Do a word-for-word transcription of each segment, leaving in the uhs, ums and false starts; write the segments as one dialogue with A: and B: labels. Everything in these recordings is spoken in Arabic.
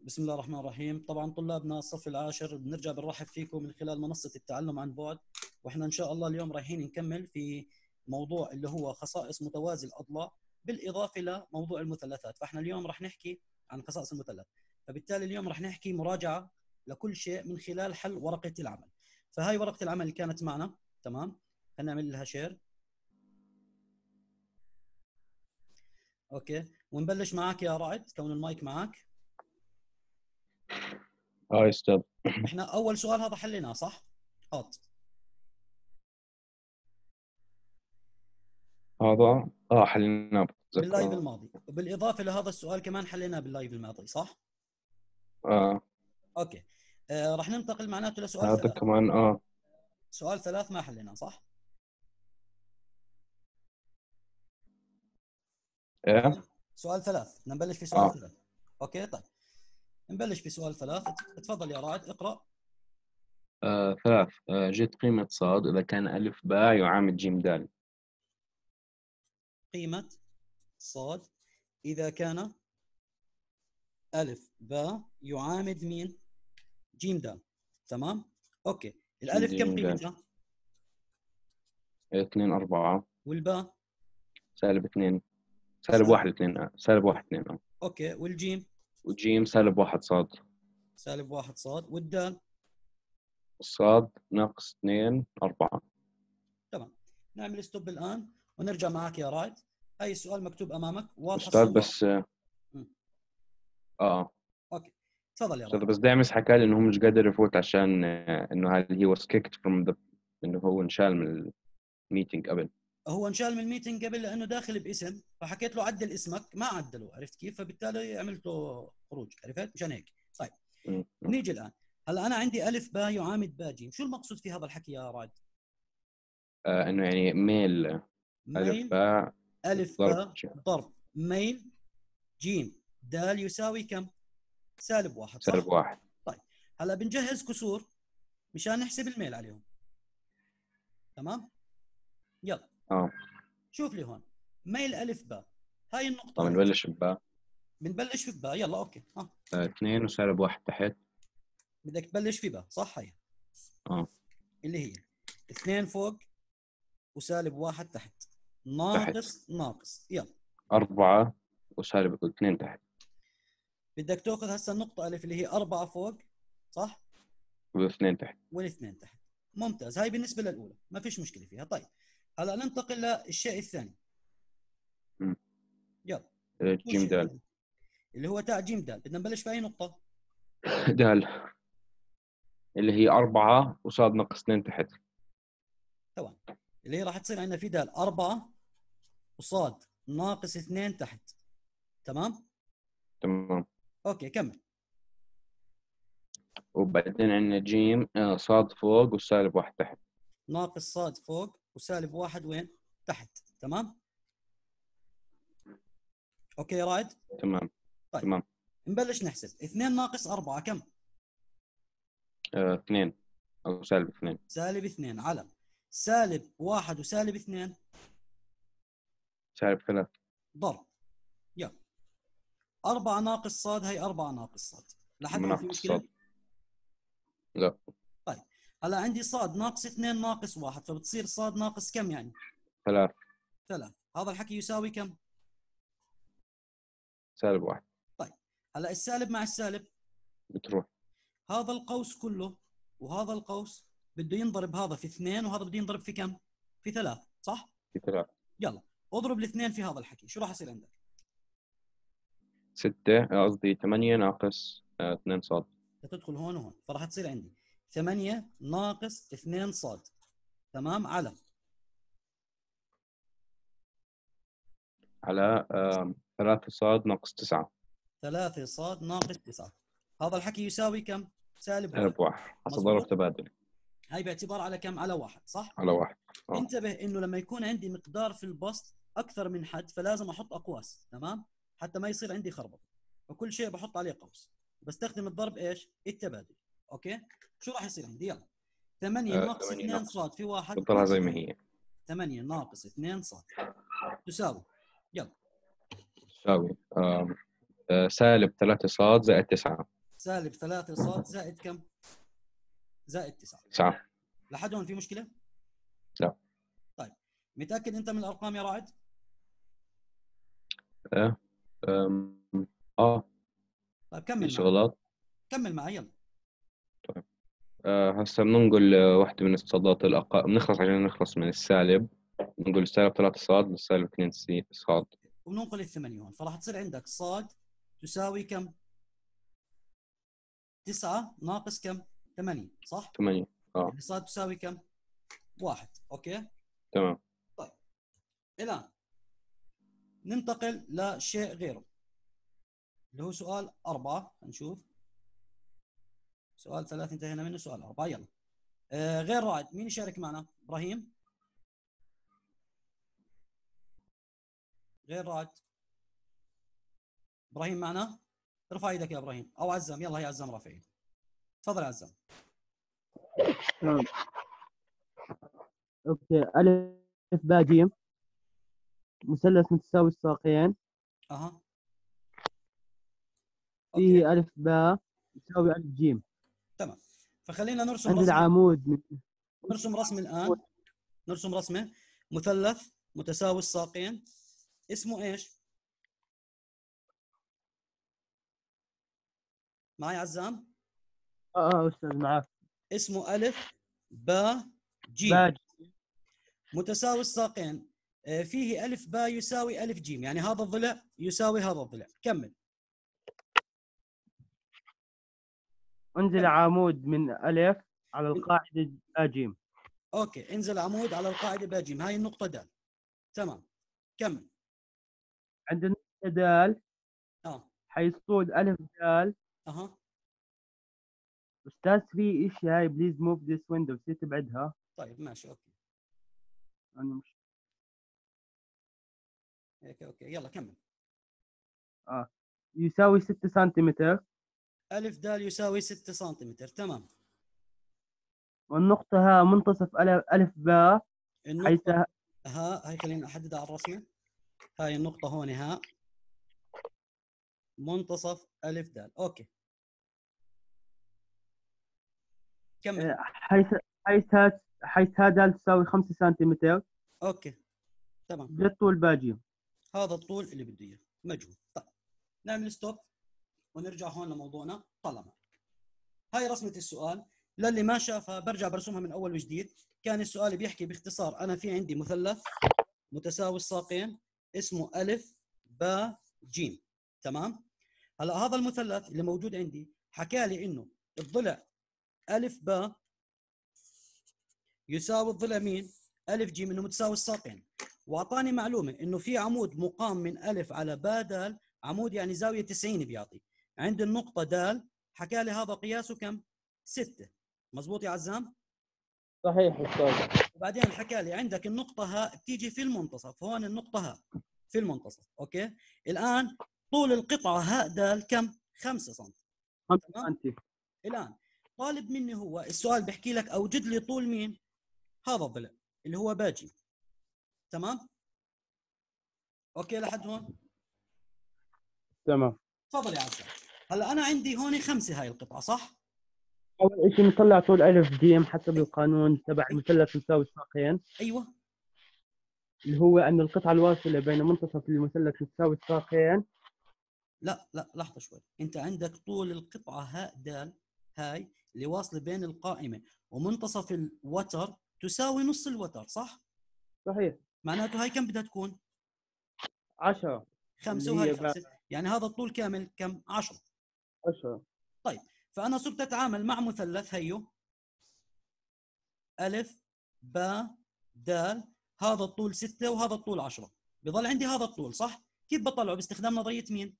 A: بسم الله الرحمن الرحيم. طبعا طلابنا الصف العاشر بنرجع بنرحب فيكم من خلال منصة التعلم عن بعد، واحنا ان شاء الله اليوم رايحين نكمل في موضوع اللي هو خصائص متوازي الاضلاع بالاضافة لموضوع المثلثات. فاحنا اليوم راح نحكي عن خصائص المثلث، فبالتالي اليوم راح نحكي مراجعة لكل شيء من خلال حل ورقة العمل. فهاي ورقة العمل اللي كانت معنا، تمام؟ هنعمل لها شير. اوكي، ونبلش معك يا رائد، كون المايك معك.
B: اه استاذ.
A: احنا اول سؤال هذا حليناه صح؟ حاط
B: هذا اه حليناه بتذكر.
A: باللايف
B: اه
A: الماضي، وبالاضافه لهذا السؤال كمان حليناه باللايف الماضي صح؟
B: اه
A: اوكي. آه راح ننتقل معناته لسؤال
B: هذا
A: ثلاث.
B: كمان اه
A: سؤال ثلاث ما حليناه صح؟
B: ايه
A: سؤال سؤال ثلاث، بدنا نبلش في سؤال
B: اه
A: ثلاث. اوكي طيب، نبلش في سؤال ثلاث. تفضل يا رائد اقرا.
B: آه، ثلاث. آه جد قيمة صاد إذا كان ألف باء يعامل جيم دال.
A: قيمه صاد اذا كان الف باء يعامد مين؟ جيم دال. تمام؟ اوكي،
B: جيم
A: الالف كم
B: جيم دال.
A: قيمتها؟
B: اثنين أربعة.
A: والباء
B: سالب اثنين. سالب
A: سالب.
B: واحد اثنين. آه. سالب واحد اثنين. آه.
A: اوكي، والجيم
B: وجيم سالب واحد صاد.
A: سالب واحد صاد، والدال
B: الصاد ناقص اثنين أربعة.
A: تمام. نعمل ستوب الآن ونرجع معك يا رايد. هاي السؤال مكتوب أمامك، واضحة
B: أستاذ
A: الصورة؟
B: بس اه
A: مم.
B: آه.
A: أوكي، تفضل يا
B: أستاذ
A: رايد.
B: بس داعمس حكى لي إنه هو مش قادر يفوت عشان آه إنه هل هي was kicked from the إنه هو انشال من الميتينج قبل.
A: هو انشال من الميتنج قبل لأنه داخل باسم، فحكيت له عدل اسمك، ما عدله، عرفت كيف؟ فبالتالي عملت له خروج، عرفت؟ مشان هيك. طيب،
B: م- م.
A: نيجي الآن. هلا أنا عندي ألف باء يعامد باء جيم، شو المقصود في هذا الحكي يا رايد؟
B: آه إنه يعني ميل. ألف
A: ميل
B: باء
A: ألف
B: ضرب
A: باء
B: ج-
A: ضرب ميل جيم دال يساوي كم؟ سالب واحد
B: سالب
A: صح؟
B: واحد.
A: طيب، هلا بنجهز كسور مشان نحسب الميل عليهم. تمام؟ يلا
B: اه
A: شوف لي هون، ميل ألف باء، هاي النقطة
B: طبعا
A: هاي.
B: نبلش بباء.
A: بنبلش في باء، يلا أوكي. ها،
B: آه، اثنين وسالب واحد تحت.
A: بدك تبلش في باء صح؟ هي
B: اه
A: اللي هي اثنين فوق وسالب واحد تحت،
B: تحت.
A: ناقص ناقص. يلا
B: أربعة وسالب اثنين تحت.
A: بدك تاخذ هسه النقطة ألف اللي هي أربعة فوق صح؟
B: واثنين تحت.
A: والاثنين تحت. ممتاز، هاي بالنسبة للأولى ما فيش مشكلة فيها. طيب، هلا ننتقل للشيء الثاني.
B: م.
A: يلا
B: آه،
A: شو
B: جيم
A: الشيء
B: دال.
A: الثاني؟ اللي هو تاء جيم دال. بدنا نبلش في أي نقطة؟
B: دال اللي هي أربعة وصاد ناقص اثنين تحت.
A: تمام، اللي هي راح تصير عندنا في دال أربعة وصاد ناقص اثنين تحت. تمام؟
B: تمام.
A: اوكي كمل.
B: وبعدين عندنا جيم آه، صاد فوق وسالب واحد تحت.
A: ناقص صاد فوق وسالب واحد وين؟ تحت. تمام؟ اوكي يا رائد؟
B: تمام.
A: طيب،
B: تمام.
A: نبلش نحسب. اثنين ناقص أربعة كم؟
B: آه، اثنين أو سالب اثنين.
A: سالب اثنين على سالب واحد وسالب اثنين
B: سالب ثلاث.
A: ضرب. يلا، أربعة ناقص صاد هي أربعة ناقص صاد. لحد هون في
B: مناقص
A: مشكلة؟
B: صاد. لا.
A: طيب، هلا عندي صاد ناقص اثنين ناقص واحد، فبتصير صاد ناقص كم يعني؟
B: ثلاث.
A: ثلاث. هذا الحكي يساوي كم؟
B: سالب واحد.
A: طيب، هلا السالب مع السالب،
B: بتروح.
A: هذا القوس كله وهذا القوس بده ينضرب هذا في اثنين وهذا بده ينضرب في كم؟ في ثلاث صح؟
B: في ثلاث.
A: يلا اضرب الاثنين في هذا الحكي، شو راح يصير عندك؟
B: ستة آه، قصدي ثمانية ناقص آه، اثنين صاد.
A: تدخل هون وهون، فراح تصير عندي ثمانية ناقص اثنين صاد. تمام؟ على
B: على آه، ثلاثة صاد ناقص تسعة.
A: ثلاثة صاد ناقص تسعة. هذا الحكي يساوي كم؟ سالب واحد.
B: سالب واحد حسب ضرب
A: مزبوط؟
B: تبادل.
A: هاي باعتبار على كم؟ على واحد صح؟
B: على واحد. اه
A: انتبه انه لما يكون عندي مقدار في البسط اكثر من حد فلازم احط اقواس، تمام؟ حتى ما يصير عندي خربط، فكل شيء بحط عليه قوس. بستخدم الضرب ايش؟ التبادل. اوكي، شو راح يصير عندي؟ يلا، ثمانية
B: آه،
A: ناقص
B: ثمانية
A: اثنين
B: ناقص.
A: صاد في واحد
B: بتضلها
A: نفس
B: زي ما
A: الشيء.
B: هي.
A: ثمانية ناقص اثنين صاد تساوي، يلا،
B: تساوي آه، آه، سالب ثلاثة صاد زائد تسعة.
A: سالب ثلاثة صاد زائد كم؟ زائد تسعة.
B: تسعة.
A: لحد هون في مشكلة؟
B: لا.
A: طيب متأكد أنت من الأرقام يا رائد؟
B: اه أم، اه
A: طيب
B: في
A: كمل معي.
B: شغلات.
A: كمل معي يلا.
B: طيب آه، هسه بننقل آه، واحدة من الصادات الأقل، بنخلص عشان نخلص من السالب، نقول سالب ثلاثة صاد للسالب اثنين سي صاد.
A: وننقل الثمانية هون، فراح تصير عندك صاد تساوي كم؟ تسعة ناقص كم؟ ثمانية، صح؟
B: ثمانية. اه
A: يعني صاد تساوي كم؟ واحد، أوكي؟
B: تمام.
A: طيب الآن ننتقل لشيء غيره اللي هو سؤال أربعة. نشوف سؤال ثلاثة انتهينا منه، سؤال أربعة يلا. آه غير رائد مين يشارك معنا؟ إبراهيم؟ غير رائد إبراهيم معنا؟ ارفع ايدك يا إبراهيم، أو عزام، يلا يا عزام رافع ايدك. تفضل يا عزام.
C: تمام. اوكي، الف باء جيم مثلث متساوي الساقين،
A: أها أوكي
C: فيه الف باء يساوي الف جيم.
A: تمام. فخلينا نرسم
C: عند
A: رسمة.
C: العمود من
A: نرسم رسم الآن. نرسم رسمة مثلث متساوي الساقين، اسمه ايش؟ معي عزام؟
C: اه اه استاذ معك.
A: اسمه ألف باء جيم
C: باء
A: متساوي الساقين. آه، فيه ألف باء يساوي ألف جيم، يعني هذا الضلع يساوي هذا الضلع. كمل.
C: انزل
A: كمل.
C: عمود من الف على
A: من...
C: القاعده باء جيم.
A: اوكي انزل عمود على القاعدة باء جيم، هاي النقطة د. تمام كمل.
C: عند النقطه دال
A: اه
C: حيث طول الف دال.
A: اها
C: استاذ في اشي هاي بليز موف ذيس ويندو، بصير تبعدها.
A: طيب ماشي اوكي.
C: انا مش
A: اوكي اوكي يلا كمل.
C: اه يساوي ستة سنتيمتر،
A: ألف د يساوي ستة سنتيمتر. تمام.
C: والنقطه ها منتصف الف الف باء حيث
A: النقطة ها هاي خلينا أحددها على الرسمة. هاي النقطة هون ها منتصف ألف د. أوكي كمل.
C: حيث حيث ها حيث ها دال تساوي خمسة سنتيمتر.
A: أوكي تمام.
C: بالطول باء جيم.
A: هذا الطول اللي بده إياه مجهول. طيب نعمل ستوب ونرجع هون لموضوعنا. طالما هاي رسمة السؤال، للي ما شافها برجع برسمها من أول وجديد. كان السؤال بيحكي باختصار، أنا في عندي مثلث متساوي الساقين اسمه ألف باء جيم. تمام. هلا هذا المثلث اللي موجود عندي حكى لي إنه الضلع ألف باء يساوي الضلع مين؟ ألف جيم، إنه متساوي الساقين. وأعطاني معلومة إنه في عمود مقام من ألف على باء دال، عمود يعني زاوية تسعين بيعطي. عند النقطة دال حكى لي هذا قياسه كم؟ ستة. مزبوط يا عزام؟
C: صحيح استاذ.
A: وبعدين حكى لي عندك النقطة ها بتيجي في المنتصف، هون النقطة ها في المنتصف. أوكي. الآن طول القطعة هاء دال كم؟ خمسة سم.
C: خمسة
A: تمام؟
C: سم.
A: الآن طالب مني هو السؤال بحكي لك أوجد لي طول مين؟ هذا الضلع اللي هو باجي. تمام؟ اوكي لحد هون؟
C: تمام.
A: تفضل يا عزام. هلا انا عندي هون خمسه هاي القطعه، صح؟
C: اول شيء نطلع طول الف جيم حسب القانون تبع المثلث مساوي الساقين،
A: ايوه
C: اللي هو ان القطعه الواصله بين منتصف المثلث مساوي الساقين.
A: لا لا لحظه شوي، انت عندك طول القطعه هاء دال هاي اللي واصله بين القائمه ومنتصف الوتر تساوي نص الوتر، صح؟
C: صحيح.
A: معناته هاي كم بدها تكون؟
C: عشرة.
A: خمسة
C: اللي
A: وهاي
C: هي بقى
A: خمسة، يعني هذا الطول كامل كم؟ عشرة.
C: عشرة.
A: طيب فأنا صرت أتعامل مع مثلث هيو ألف باء دال، هذا الطول ستة وهذا الطول عشرة، بضل عندي هذا الطول، صح؟ كيف بطلعه؟ باستخدام نظرية مين؟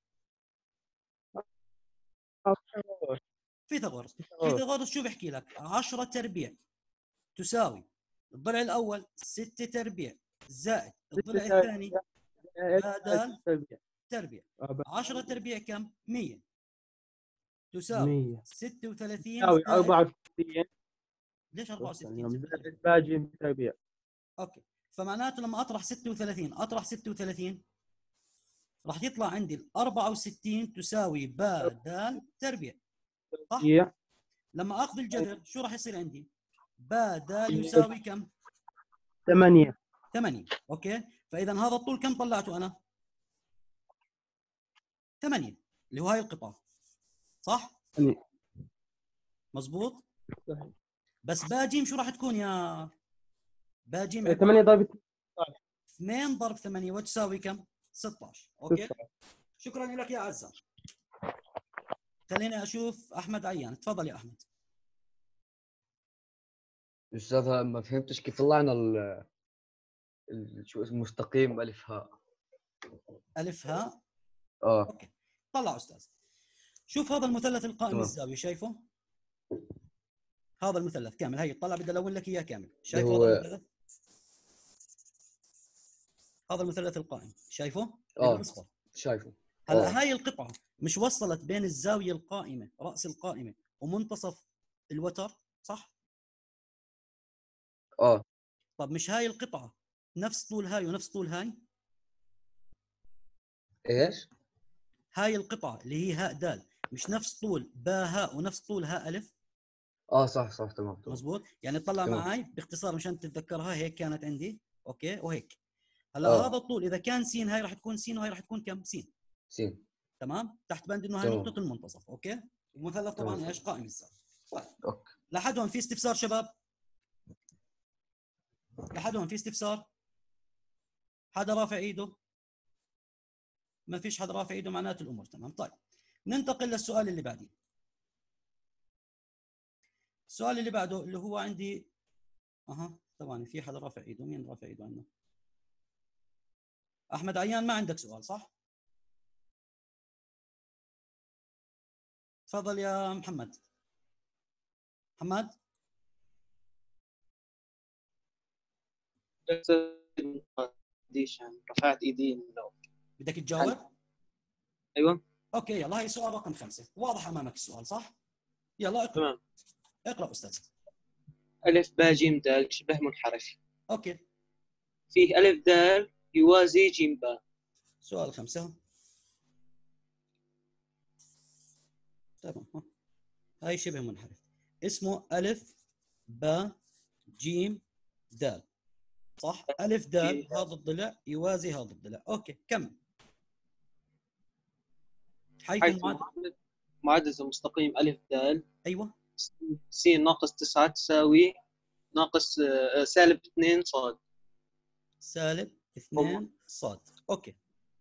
A: فيثاغورس. فيثاغورس شو بحكي لك؟ عشرة تربيع تساوي الضلع الأول ستة تربيع زائد الضلع الثاني باء دال تربيع. عشرة تربيع كم؟ مية تساوي
C: مية
A: ستة وثلاثين
C: تساوي
A: زائد
C: أربعة وستين.
A: ليش أربعة وستين؟
C: زائد باجي تربيع.
A: اوكي. فمعناته لما اطرح ستة وثلاثين اطرح ستة وثلاثين راح يطلع عندي ال أربعة وستين تساوي باء دال تربيع. صح؟
C: هي
A: لما اخذ الجذر شو راح يصير عندي؟ با دال يساوي كم؟
C: ثمانية.
A: ثمانية. اوكي، فاذا هذا الطول كم طلعته انا؟ ثمانية، اللي هو هاي القطعه، صح؟
C: ثمانية.
A: مزبوط.
C: صحيح.
A: بس با جيم شو راح تكون يا با جيم؟ عباره
C: ثمانية
A: عن
C: ضرب
A: اثنين ضرب ثمانية وتساوي كم؟ ستة عشر. اوكي،
C: ستة.
A: شكرا لك يا عزة. خليني اشوف احمد عيان، تفضل يا احمد.
D: أستاذ ما فهمتش كيف طلعنا ال ال- شو اسمه مستقيم ألف هاء.
A: الف هاء.
D: آه
A: اوكي، طلع استاذ. شوف هذا المثلث القائم
D: تمام.
A: الزاويه، شايفه؟ هذا المثلث كامل، هي طلع، بدي الون لك اياه كامل.
D: اللي
A: شايفه
D: هو
A: هذا المثلث؟ هذا المثلث القائم، شايفه؟
D: آه
A: بالاصفر.
D: شايفه.
A: هلا
D: آه
A: هاي القطعه مش وصلت بين الزاويه القائمه، راس القائمه، ومنتصف الوتر، صح؟
D: آه
A: طب مش هاي القطعه نفس طول هاي ونفس طول هاي؟
D: إيش؟
A: هاي القطعه اللي هي هاء دال مش نفس طول با هاء ونفس طول هاء الف؟
D: آه صح صح تمام تمام.
A: مزبوط. يعني طلع
D: تمام.
A: معي باختصار مشان تتذكرها، هيك كانت عندي، اوكي، وهيك. هلا
D: آه
A: هذا الطول اذا كان س، هاي راح تكون س وهي راح تكون كم؟ س.
D: سين.
A: تمام، تحت بند انه هاي
D: تمام.
A: نقطه المنتصف. اوكي، المثلث طبعا
D: تمام.
A: ايش؟ قائم الزاويه. طيب،
D: أوكي.
A: لحد هون في استفسار شباب؟ لحد هون في استفسار؟ حدا رافع ايده؟ ما فيش حدا رافع ايده، معناته الامور تمام. طيب، ننتقل للسؤال اللي بعديه. السؤال اللي بعده اللي هو عندي، اها ثواني، في حدا رافع ايده، مين رافع ايده عندنا؟ احمد عيان، ما عندك سؤال صح؟ تفضل يا محمد. محمد
E: رفعت ايدي من الأول.
A: بدك تجاوب؟
E: ايوه
A: اوكي، يلا هي سؤال رقم خمسة، واضح امامك السؤال صح؟ يلا اقرا.
E: تمام.
A: اقرا استاذ.
E: الف باء جيم دال شبه منحرف،
A: اوكي،
E: فيه الف دال يوازي جيم باء.
A: سؤال خمسة. تمام، ها. هاي شبه منحرف، اسمه الف باء جيم دال، صح؟ الف دال هذا الضلع يوازي هذا الضلع. اوكي، كمل. حيث
E: حيث
A: معد...
E: معادلة معادلة المستقيم الف دال
A: ايوه،
E: س ناقص تسعة تساوي ناقص آه، سالب اثنين صاد.
A: سالب اثنين صاد. اوكي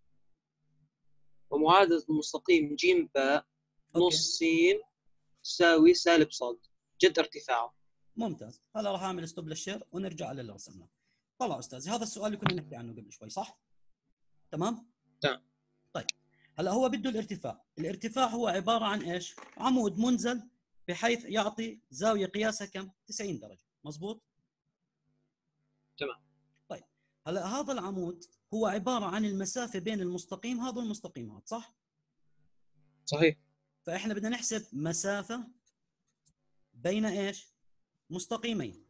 E: ومعادلة المستقيم جيم باء
A: اوكي،
E: نص س تساوي سالب صاد جد ارتفاعه.
A: ممتاز. هلا راح اعمل ستوب للشير ونرجع على اللي رسمناه. طلع استاذ، هذا السؤال اللي كنا نحكي عنه قبل شوي، صح؟ تمام؟
E: تمام.
A: طيب، هلا هو بده الارتفاع، الارتفاع هو عباره عن ايش؟ عمود منزل بحيث يعطي زاويه قياسها كم؟ تسعين درجه، مزبوط؟
E: تمام.
A: طيب، هلا هذا العمود هو عباره عن المسافه بين المستقيم هذا والمستقيم هذا، صح؟
E: صحيح.
A: فاحنا بدنا نحسب مسافه بين ايش؟ مستقيمين،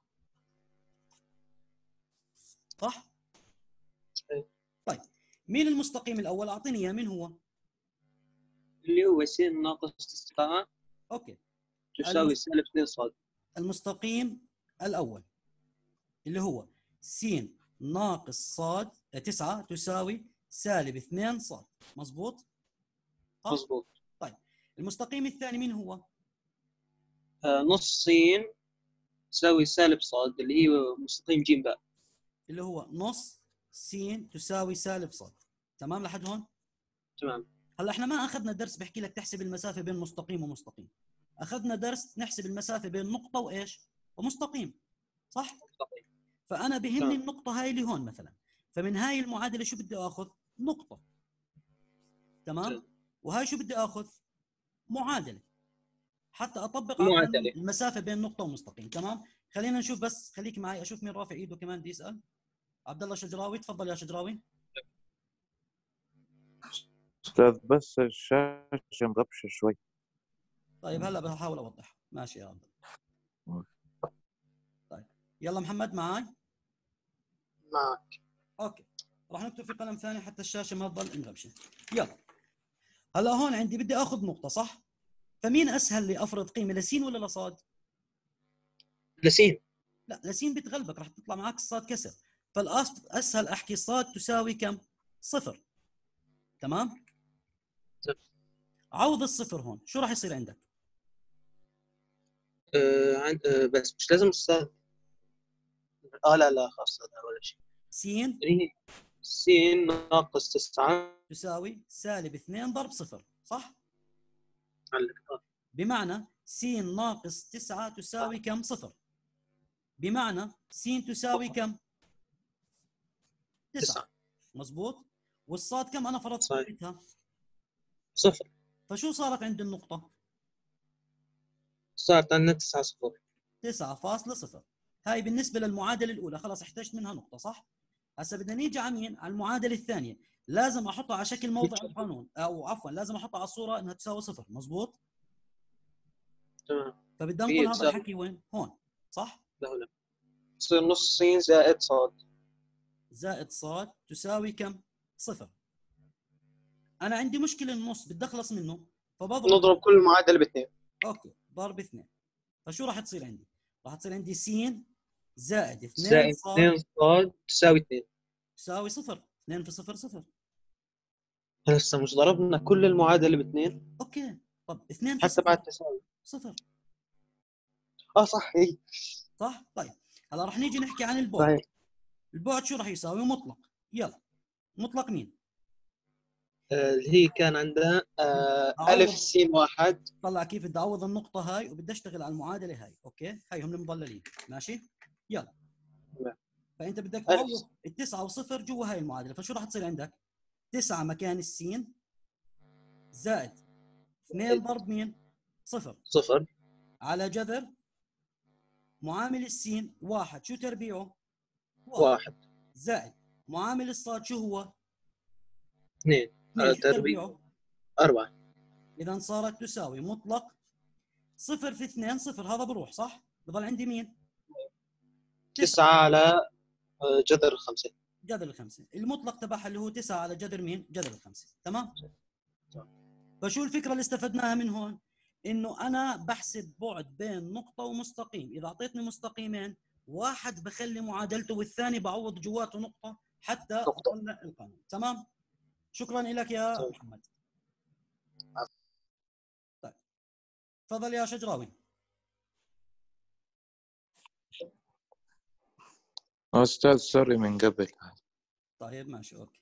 A: صح؟
E: صحيح.
A: طيب، مين المستقيم الاول؟ اعطيني اياه، مين هو؟
E: اللي هو س ناقص تسعة
A: اوكي،
E: تساوي
A: المست...
E: سالب اثنين صاد.
A: المستقيم الاول اللي هو س ناقص صاد تسعة تساوي سالب اثنين صاد، مزبوط؟ صح؟
E: مضبوط.
A: طيب، المستقيم الثاني مين هو؟
E: آه، نص س تساوي سالب صاد اللي هي مستقيم جيم باء.
A: اللي هو نص س تساوي سالب صاد. تمام لحد هون؟
E: تمام.
A: هلا احنا ما اخذنا درس بحكي لك تحسب المسافه بين مستقيم ومستقيم، اخذنا درس نحسب المسافه بين نقطه وايش؟ ومستقيم، صح؟
E: مستقيم.
A: فانا بهمني
E: تمام.
A: النقطه هاي اللي هون مثلا، فمن هاي المعادله شو بدي اخذ؟ نقطه. تمام؟
E: تمام.
A: وهاي شو بدي اخذ؟ معادله، حتى اطبق على
E: معادلة.
A: المسافه بين نقطه ومستقيم. تمام؟ خلينا نشوف، بس خليك معي اشوف مين رافع ايده كمان بدي يسال. عبد الله شجراوي، تفضل يا شجراوي.
F: أستاذ بس الشاشة مغبشة شوي.
A: طيب هلا بحاول اوضح. ماشي يا عبد الله. طيب يلا محمد معي؟
E: معك.
A: اوكي، راح نكتب في قلم ثاني حتى الشاشه ما تضل مغبشه. يلا، هلا هون عندي بدي اخذ نقطه، صح؟ فمين اسهل لي افرض قيمه لسين ولا لصاد؟
E: لسين.
A: لا لسين بتغلبك، راح تطلع معك الصاد كسر، فالاسهل احكي صاد تساوي كم؟ صفر. تمام؟ عوض الصفر هون شو راح يصير عندك؟
E: آه عند آه بس مش لازم الصاد. اه لا لا خلاص هذا ولا شيء.
A: سين
E: اللي هي سين ناقص تسعة
A: تساوي سالب اثنين ضرب صفر، صح؟
E: علق. آه.
A: بمعنى س ناقص تسعة تساوي كم؟ صفر. بمعنى س تساوي كم؟ تسعة.
E: تسعة.
A: مزبوط. والصاد كم أنا فرضت
E: صحيح.
A: قيمتها؟
E: صفر.
A: فشو صارت عند النقطة؟
E: صارت عندنا تسعة صفر.
A: تسعة فاصلة صفر. هاي بالنسبة للمعادلة الأولى خلاص احتجت منها نقطة، صح؟ هسا بدنا نيجي على مين؟ على المعادلة الثانية. لازم أحطها على شكل موضع القانون، أو عفوا لازم أحطها على الصورة إنها تساوي صفر، مزبوط؟
E: تمام.
A: فبدنا
E: هي
A: نقول هذا
E: تساوي.
A: الحكي وين؟ هون، صح؟
E: لا لا. تصير نص سين زائد صاد.
A: زائد صاد تساوي كم؟ صفر. أنا عندي مشكلة النص بدي أخلص منه، فبضرب.
E: نضرب كل معادلة باثنين.
A: أوكي، ضرب اثنين. فشو راح تصير عندي؟ راح تصير عندي س زائد اثنين
E: زائد
A: صاد
E: اثنين صاد تساوي اثنين.
A: تساوي صفر. اثنين في صفر صفر.
E: هسه مش ضربنا كل المعادلة باثنين؟
A: أوكي، طب اثنين في
E: حتى
A: صفر
E: بعد تساوي.
A: صفر،
E: اه صح هي.
A: صح؟ طيب هلا راح نيجي نحكي عن البعد.
E: صحيح.
A: البعد شو راح يساوي؟ مطلق. يلا، مطلق مين؟
E: آه، اللي هي كان عندها آه
A: أعوض.
E: ألف سين واحد.
A: طلع كيف بدي أعوض النقطة هاي وبدي أشتغل على المعادلة هاي، أوكي؟ هاي هم المضللين، ماشي؟ يلا.
E: تمام.
A: فأنت بدك
E: ألف.
A: تعوض التسعة وصفر جوا هاي المعادلة، فشو راح تصير عندك؟ تسعة مكان السين زائد اثنين ضرب مين؟ صفر.
E: صفر.
A: على جذر معامل السين واحد، شو تربيعه؟ واحد.
E: واحد.
A: زائد معامل الصاد شو هو؟
E: اثنين.
A: اثنين،
E: على
A: شو
E: تربيع
A: تربيعه؟
E: أربعة.
A: إذا صارت تساوي مطلق صفر في اثنين صفر، هذا بروح، صح؟ بضل عندي مين؟
E: تسعة على آه، جذر الخمسة.
A: جذر الخمسة. المطلق تبعها اللي هو تسعة على جذر مين؟ جذر الخمسة، تمام؟ فشو الفكرة اللي استفدناها من هون؟ إنه أنا بحسب بعد بين نقطة ومستقيم، إذا أعطيتني مستقيمين واحد بخلي معادلته والثاني بعوض جواته نقطة حتى أطلع القانون، تمام؟ شكرا لك يا
E: طيب.
A: محمد. طيب تفضل يا شجراوي.
F: أستاذ سوري من قبل.
A: طيب ماشي، أوكي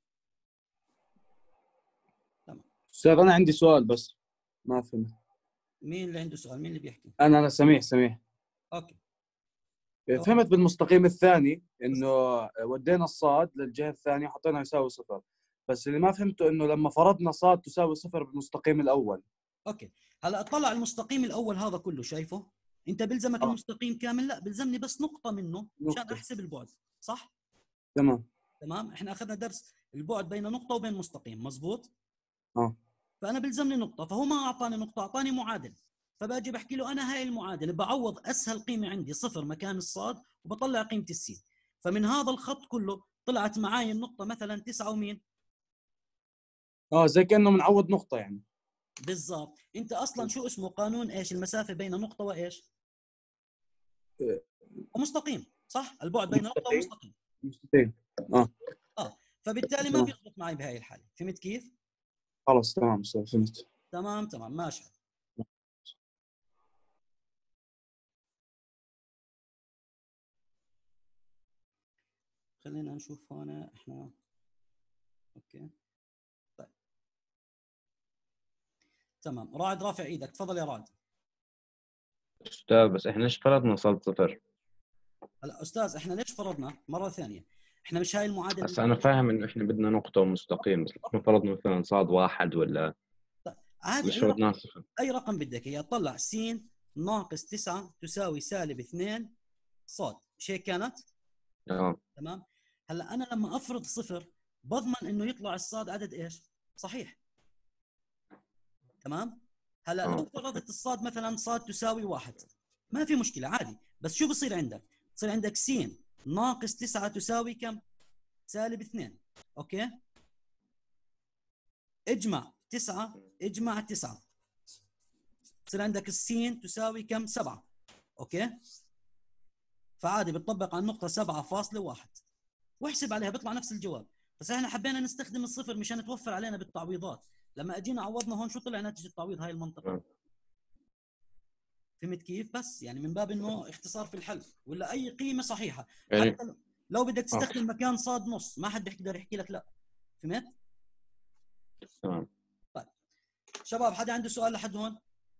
A: تمام.
G: أستاذ أنا عندي سؤال بس ما فهمت.
A: مين اللي عنده سؤال؟ مين اللي بيحكي؟
G: أنا أنا سميح سميح.
A: أوكي.
G: فهمت بالمستقيم الثاني إنه ودينا الصاد للجهة الثانية وحطينا يساوي صفر، بس اللي ما فهمته إنه لما فرضنا صاد تساوي صفر بالمستقيم الأول.
A: اوكي، هلا اطلع المستقيم الاول هذا كله، شايفه؟ انت بلزمك
G: آه.
A: المستقيم كامل؟ لا، بلزمني بس نقطه منه مشان
G: نقطة.
A: احسب البعد، صح؟
G: تمام.
A: تمام، احنا اخذنا درس البعد بين نقطه وبين مستقيم، مزبوط؟
G: اه
A: فانا بلزمني نقطه، فهو ما اعطاني نقطه، اعطاني معادله، فباجي بحكي له انا هاي المعادله بعوض اسهل قيمه عندي صفر مكان الصاد وبطلع قيمه السين، فمن هذا الخط كله طلعت معي النقطه مثلا تسعة ومين؟
G: اه زي كأنه بنعوض نقطة يعني.
A: بالضبط. انت اصلا شو اسمه؟ قانون ايش؟ المسافه بين نقطه وايش؟ ومستقيم، صح؟ البعد بين نقطه ومستقيم.
G: مستقيم. اه
A: اه فبالتالي ما
G: تمام.
A: بيضبط معي بهاي الحاله، فهمت كيف؟
G: خلاص تمام أستاذ فهمت.
A: تمام تمام ماشي. خلينا نشوف هون احنا. اوكي طيب تمام. رائد رافع ايدك، تفضل يا رائد.
B: أستاذ بس إحنا إيش فرضنا صاد صفر؟
A: هلا استاذ احنا ليش فرضنا مره ثانيه؟ احنا مش هاي المعادله.
B: بس أنا فاهم إنه إحنا بدنا نقطة ومستقيم، بس إحنا فرضنا مثلا صاد واحد ولا
A: عادي،
B: ليش
A: اي
B: فرضناه
A: رقم،
B: صفر؟
A: اي رقم بدك اياه. طلع س ناقص تسعة تساوي سالب اثنين صاد، مش هيك كانت؟
B: آه
A: تمام. هلا انا لما افرض صفر بضمن انه يطلع الصاد عدد ايش؟ صحيح. تمام. هلا لو
B: آه.
A: فرضت الصاد مثلا صاد تساوي واحد، ما في مشكله عادي، بس شو بصير عندك؟ بصير عندك س ناقص تسعة تساوي كم؟ سالب اثنين. اوكي، اجمع تسعة، اجمع تسعة، يصير عندك السين تساوي كم؟ سبعة. اوكي، فعادي بتطبق على النقطة سبعة فاصلة واحد واحسب عليها بيطلع نفس الجواب. بس احنا حبينا نستخدم الصفر مشان توفر علينا بالتعويضات. لما اجينا عوضنا هون شو طلع ناتج التعويض هاي المنطقة؟ فهمت كيف؟ بس يعني من باب انه اختصار في الحل، ولا اي قيمة صحيحة.
B: يعني
A: حتى لو بدك
B: آه.
A: تستخدم مكان صاد نص ما حد بيقدر يحكي لك لا. فهمت؟
B: تمام.
A: طيب شباب، حدا عنده سؤال لحد هون؟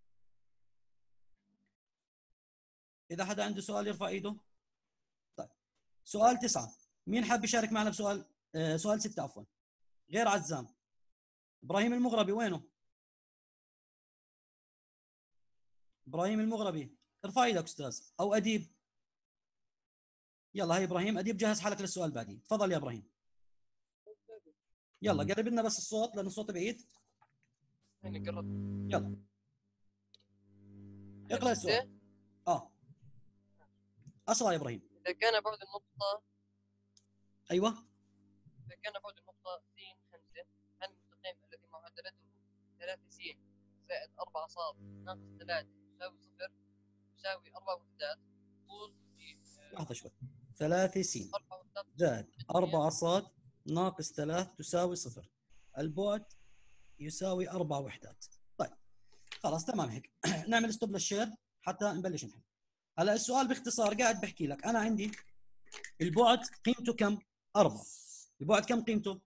A: اذا حدا عنده سؤال يرفع ايده. طيب سؤال تسعة، مين حاب يشارك معنا بسؤال آه سؤال ستة عفوا غير عزام؟ ابراهيم المغربي وينه؟ ابراهيم المغربي ارفع ايدك استاذ، او اديب. يلا هاي ابراهيم، اديب جهز حالك للسؤال بعدين. تفضل يا ابراهيم. يلا قرب لنا بس الصوت لان الصوت بعيد.
H: هنا قربت.
A: يلا اقرا السؤال. اه اسرع يا ابراهيم.
H: إذا كان بعد النقطة
A: ايوه
H: إذا كان بعد النقطة س خمسة عن المستقيم الذي معادلته ثلاثة س زائد أربعة ص ناقص ثلاثة يساوي صفر يساوي أربع وحدات، طول
A: لحظة شوي. ثلاثة س
H: أربع وحدات
A: زائد أربعة صاد ناقص ثلاث تساوي صفر. البعد يساوي أربع وحدات. طيب خلاص تمام هيك. نعمل ستوب للشير حتى نبلش نحل. هلا السؤال باختصار قاعد بحكي لك أنا عندي البعد قيمته كم؟ أربعة. البعد كم قيمته؟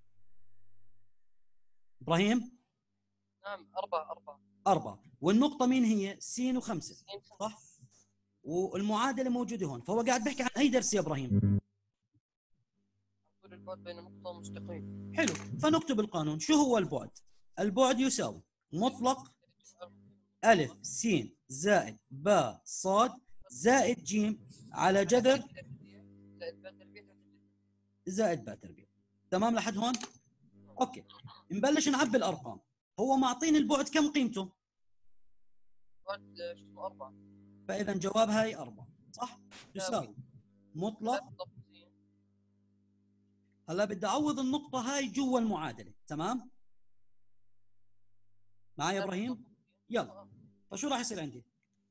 A: إبراهيم؟
H: نعم أربعة أربعة
A: أربعة، والنقطة مين هي؟ س وخمسة،
H: س خمسة.
A: صح؟ والمعادلة موجودة هون، فهو قاعد بحكي عن أي درس يا إبراهيم؟
H: طول البعد بين نقطة ومستقيم.
A: حلو، فنكتب القانون. شو هو البعد؟ البعد يساوي مطلق ألف س زائد باء صاد زائد ج على جذر
H: زائد باء تربيع
A: زائد باء تربيع. تمام لحد هون؟ اوكي، نبلش نعبي الارقام. هو معطيني البعد كم قيمته؟
H: بعد شو اسمه أربعة،
A: فاذا جوابها هي أربعة، صح؟ تساوي مطلق.
H: ثلاثة ضرب س.
A: هلا بدي اعوض النقطة هاي جوا المعادلة، تمام؟ معي يا ابراهيم؟ يلا، فشو راح يصير عندي؟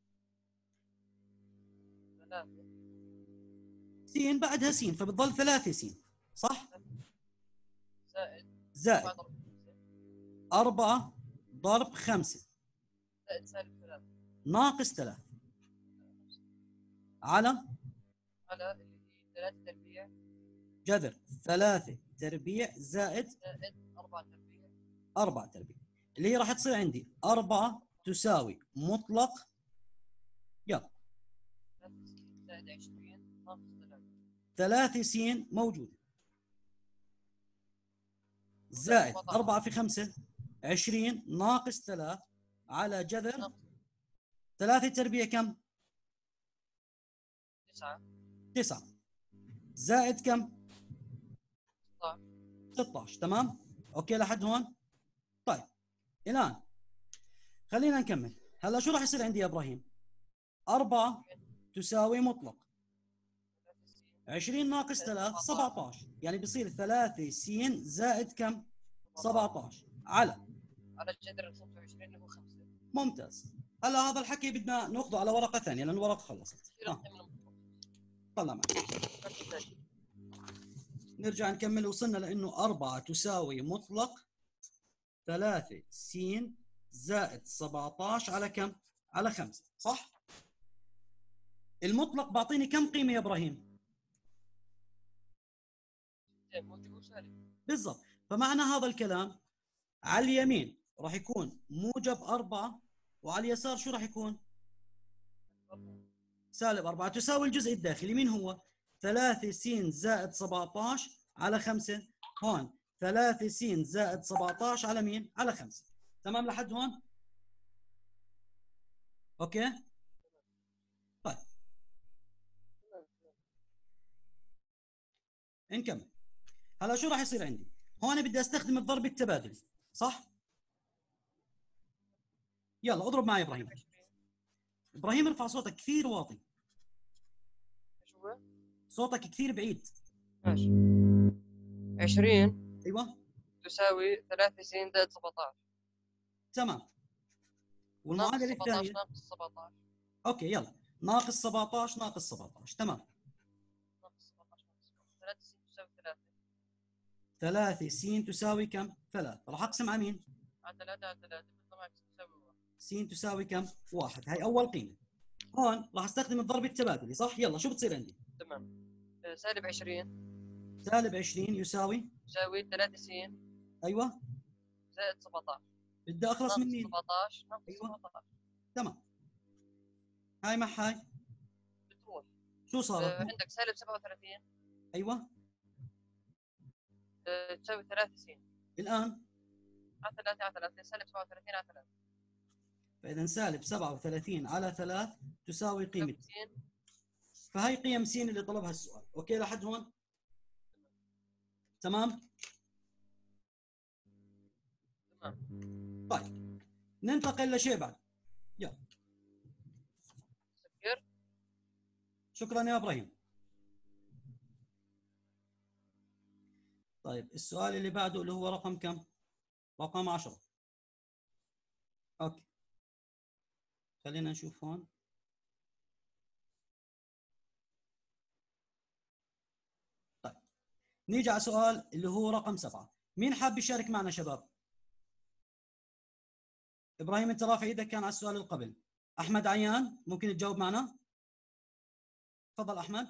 H: ثلاثة
A: س بعدها س، فبتضل ثلاثة س، صح؟
H: زائد
A: زائد
H: أربعة ضرب خمسة
A: أربعة ضرب خمسة
H: زائد سالب ثلاثة
A: ناقص ثلاثة على
H: على اللي هي ثلاثة تربيع
A: جذر ثلاثة تربيع زائد
H: زائد أربعة تربيع
A: أربعة تربيع، اللي هي راح تصير عندي أربعة تساوي مطلق. يلا
H: زائد عشرين ناقص ثلاثة
A: ثلاثة س موجودة زائد أربعة في خمسة عشرين ناقص ثلاث على جذر ثلاثة تربيع كم؟
H: تسعة
A: تسعة زائد كم؟
H: ستة عشر
A: ستة عشر. تمام؟ أوكي لحد هون؟ طيب الآن خلينا نكمل. هلا شو راح يصير عندي يا إبراهيم؟ أربعة تساوي مطلق عشرين ناقص ثلاثة سبعة عشر، يعني بصير ثلاثة س زائد كم؟ سبعة عشر على
H: على الجذر ال خمسة وعشرين اللي هو خمسة.
A: ممتاز. هلا هذا الحكي بدنا ناخذه على ورقة ثانية لأن الورقة خلصت. ها طلع معي. نرجع نكمل. وصلنا لأنه أربعة تساوي مطلق ثلاثة س زائد سبعة عشر على كم؟ على خمسة، صح؟ المطلق بعطيني كم قيمة يا إبراهيم؟
H: موجب وسالب.
A: بالضبط، فمعنى هذا الكلام على اليمين راح يكون موجب أربعة وعلى اليسار شو راح يكون؟ سالب أربعة. تساوي الجزء الداخلي مين هو؟ ثلاثة س زائد سبعة عشر على خمسة. هون ثلاثة س زائد سبعة عشر على مين؟ على خمسة. تمام لحد هون؟ اوكي؟ طيب نكمل. هلا شو راح يصير عندي؟ هون بدي استخدم الضرب التبادلي، صح؟ يلا اضرب معي ابراهيم. ابراهيم ارفع صوتك كثير واطي.
H: ايش هو؟
A: صوتك كثير بعيد.
H: ماشي. عشرين
A: ايوه
H: تساوي ثلاثة س زائد سبعة عشر.
A: تمام. والمعادله
H: ناقص سبعطعش
A: الثانيه
H: ناقص سبعطعش
A: اوكي يلا ناقص سبعطعش ناقص سبعطعش تمام.
H: ناقص سبعطعش ناقص ثلاثة س تساوي ثلاثة.
A: ثلاثة س تساوي كم؟ ثلاثة. راح اقسم على مين؟
H: على ثلاثة على ثلاثة بيطلع معك س تساوي واحد.
A: س تساوي كم؟ واحد. هاي اول قيمه. هون راح استخدم الضرب التبادلي صح؟ يلا شو بتصير عندي؟
H: تمام. آه، سالب عشرين
A: سالب عشرين يساوي
H: يساوي ثلاثة س
A: ايوه
H: زائد سبعطعش
A: بدي اخلص من
H: ناقص
A: مين؟
H: سبعطعش ناقص
A: أيوة.
H: سبعطعش
A: تمام. هاي مع هاي
H: بتروح.
A: شو صارت؟
H: آه، عندك سالب سبعة وثلاثين
A: ايوه
H: آه، تساوي ثلاثة س
A: الان
H: على ثلاثة على ثلاثة سالب سبعة وثلاثين على ثلاثة.
A: فاذا سالب سبعة وثلاثين على ثلاثة تساوي قيمه
H: س
A: فهي قيم س اللي طلبها السؤال. اوكي لحد هون تمام.
H: تمام.
A: طيب ننتقل لشيء بعد. يلا
H: سكر.
A: شكرا يا ابراهيم. طيب السؤال اللي بعده اللي هو رقم كم؟ رقم عشرة. اوكي خلينا نشوف هون. طيب نيجي على سؤال اللي هو رقم سبعة. مين حاب يشارك معنا شباب؟ ابراهيم انت رافع ايدك كان على السؤال اللي قبل. احمد عيان ممكن تجاوب معنا؟ تفضل احمد.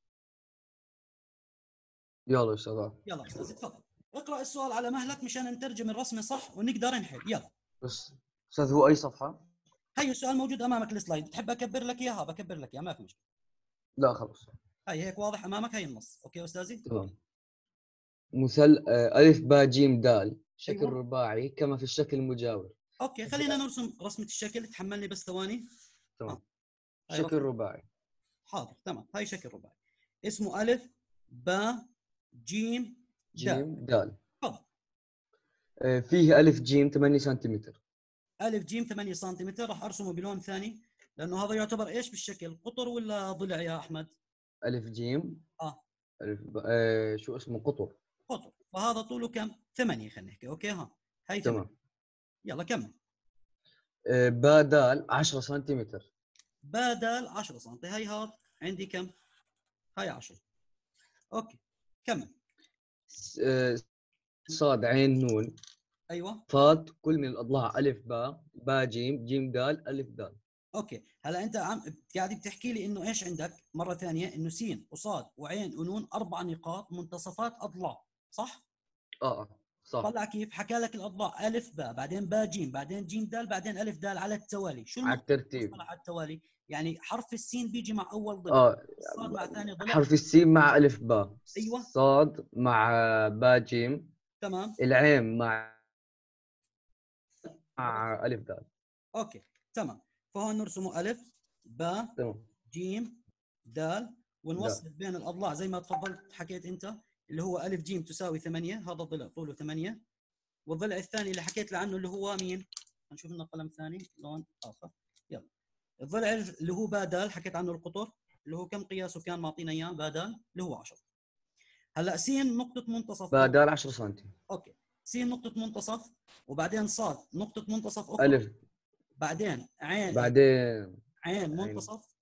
D: يلا يا شباب.
A: يلا استاذ تفضل اقرا السؤال على مهلك مشان نترجم الرسمه صح ونقدر نحل. يلا
D: بس استاذ هو اي صفحه؟
A: هي السؤال موجود امامك السلايد، تحب اكبر لك اياها بكبر لك اياها ما في مشكله.
D: لا خلص.
A: هي هيك واضح امامك هي النص. اوكي استاذي
D: تمام. مثل آه، ألف باء جيم دال شكل
A: أيوة.
D: رباعي كما في الشكل المجاور.
A: اوكي خلينا نرسم رسمه الشكل. تحملني بس ثواني.
D: تمام.
A: هاي
D: شكل
A: رسمة.
D: رباعي.
A: حاضر تمام. هاي شكل رباعي اسمه الف باء جيم دال.
D: جيم دال.
A: تفضل.
D: آه، فيه ألف جيم ثمانية سنتيمتر.
A: الف جيم ثمانية سنتيمتر. راح ارسمه بلون ثاني لانه هذا يعتبر ايش بالشكل؟ قطر ولا ضلع يا احمد؟
D: ألف جيم.
A: اه
D: ألف ب... آه شو اسمه قطر.
A: قطر. فهذا طوله كم؟ ثمانية خلينا نحكي. اوكي ها هاي ثمانية.
D: تمام.
A: يلا كمل.
D: آه باء دال عشرة سنتيمتر.
A: بدل عشرة سم. هاي هاد عندي كم؟ هاي عشرة. اوكي كمل.
D: س- آه، صاد عين نون
A: ايوه
D: فات كل من الأضلاع ألف باء باء جيم جيم دال ألف دال.
A: اوكي هلا انت عم قاعد بتحكي لي انه ايش عندك مره ثانيه انه س وصاد وعين ونون اربع نقاط منتصفات اضلاع صح؟
D: اه اه صح.
A: طلع كيف حكى لك الاضلاع الف باء بعدين باء جيم بعدين جيم دال بعدين الف دال على التوالي. شو
D: على
A: المقصود
D: الترتيب.
A: على التوالي؟ يعني حرف السين بيجي مع اول ضلع.
D: اه
A: الصاد مع ثاني ضلع.
D: حرف السين مع ألف باء.
A: أيوة.
D: صاد مع باء جيم.
A: تمام.
D: العين مع مع ألف دال.
A: اوكي تمام. فهون نرسمه الف باء
D: تمام.
A: جيم دال ونوصل بين الاضلاع زي ما تفضلت حكيت انت اللي هو الف جيم تساوي ثمانية. هذا الضلع طوله ثمانية. والضلع الثاني اللي حكيت عنه اللي هو مين؟ نشوف لنا قلم ثاني لون اخر. يلا الضلع اللي هو بادال حكيت عنه القطر اللي هو كم قياسه كان معطينا اياه بادال اللي هو عشرة. هلا س نقطة منتصف.
D: باء دال عشرة سم.
A: اوكي س نقطة منتصف وبعدين صاد نقطة منتصف اخرى.
D: ألف.
A: بعدين عين.
D: بعدين
A: عين منتصف.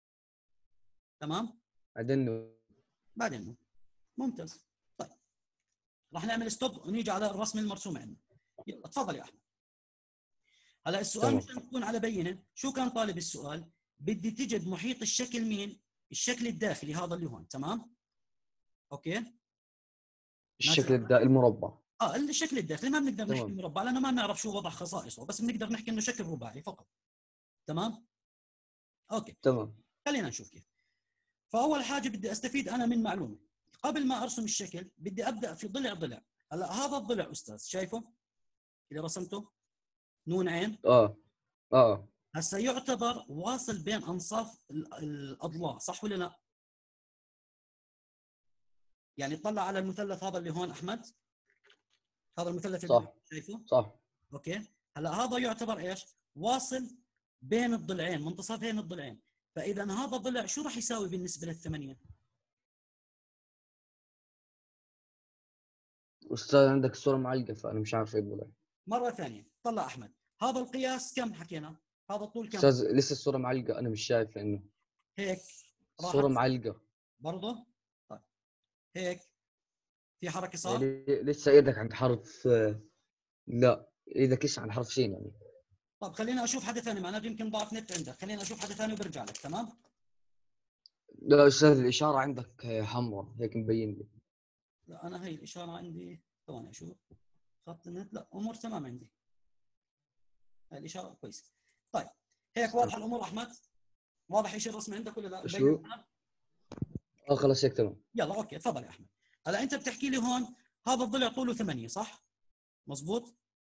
A: تمام.
D: بعدين نون.
A: بعدين نون. ممتاز. طيب راح نعمل ستوب ونيجي على الرسم المرسوم عندنا. يلا تفضل يا احمد. هلا السؤال مشان تكون على بينه شو كان طالب السؤال؟ بدي تجد محيط الشكل مين؟ الشكل الداخلي هذا اللي هون. تمام؟ اوكي؟
D: الشكل الدائري المربع.
A: اه الشكل الداخلي ما بنقدر نحكي
D: تمام.
A: مربع لانه ما بنعرف شو وضع خصائصه بس بنقدر نحكي انه شكل رباعي فقط. تمام؟ اوكي
D: تمام.
A: خلينا نشوف كيف. فاول حاجه بدي استفيد انا من معلومه قبل ما ارسم الشكل. بدي ابدا في ضلع ضلع. هلا هذا الضلع استاذ شايفه اللي رسمته نون عين.
D: اه اه
A: هسه يعتبر واصل بين انصاف ال- الاضلاع صح ولا لا؟ يعني طلع على المثلث هذا اللي هون احمد. هذا المثلث اللي
D: صح.
A: شايفه؟
D: صح.
A: اوكي هلا هذا يعتبر ايش؟ واصل بين الضلعين منتصفين الضلعين. فاذا هذا ضلع شو راح يساوي بالنسبه للثمانيه؟
D: أستاذ عندك الصورة معلقة فأنا مش عارف أجيب ولا.
A: مره ثانيه طلع احمد. هذا القياس كم حكينا؟ هذا الطول كم؟
D: استاذ لسه الصوره معلقه، انا مش شايف لانه
A: هيك
D: الصوره
A: راحت
D: معلقه.
A: برضه. طيب هيك في حركه صار؟
D: يعني لسه ايدك عند حرف آه، لا ايدك لسه عند حرف سين يعني.
A: طب خلينا اشوف حدا ثاني، معناته يمكن ضعف نت عندك، خلينا اشوف حدا ثاني وبرجع لك. تمام.
D: لا استاذ الاشاره عندك آه، حمراء هيك مبين لي.
A: لا انا هي الاشاره عندي، ثواني اشوف خط النت. لا امور تمام عندي، هاي الاشاره كويسه. طيب هيك واضحه الامور احمد؟ واضح ايش الرسم عندك ولا لا؟
D: شو؟
A: مبين؟
D: اه خلاص هيك تمام.
A: يلا اوكي تفضل يا احمد. هلا انت بتحكي لي هون هذا الضلع طوله ثمانية صح؟ مزبوط؟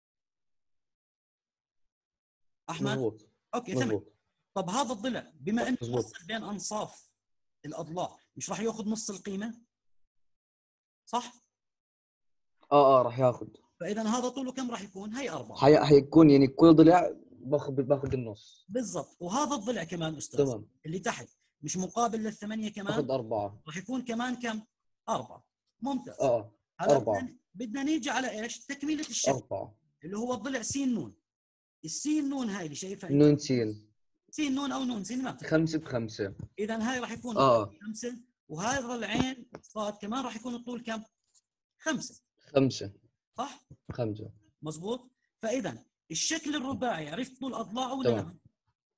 A: احمد؟
D: مزبوط
A: اوكي ثمانية.
D: مزبوط
A: طب هذا الضلع بما انه
D: مزبوط.
A: وصل بين انصاف الاضلاع مش راح ياخذ نص القيمه؟ صح؟
D: اه اه راح ياخذ.
A: فاذا هذا طوله كم راح يكون؟ هي أربعة.
D: حي... حيكون يعني كل ضلع باخذ باخذ النص.
A: بالضبط. وهذا الضلع كمان استاذ
D: تمام
A: اللي تحت مش مقابل للثمانية كمان،
D: باخذ أربعة.
A: راح يكون كمان كم؟ أربعة. ممتاز.
D: اه
A: هلا
D: أربعة.
A: بدنا بدنا نيجي على ايش؟ تكملة الشكل
D: أربعة.
A: اللي هو الضلع س نون. السين نون هاي اللي شايفها انت،
D: نون سين.
A: سين نون او نون سين ما بتفرق.
D: خمسة بخمسة.
A: اذا هاي راح يكون
D: اه
A: خمسة، وهذا العين صاد كمان راح يكون الطول كم؟ خمسة.
D: خمسة.
A: صح؟
D: خمسة.
A: مزبوط. فاذا الشكل الرباعي عرفت طول اضلاعه ولا لا؟
D: تمام.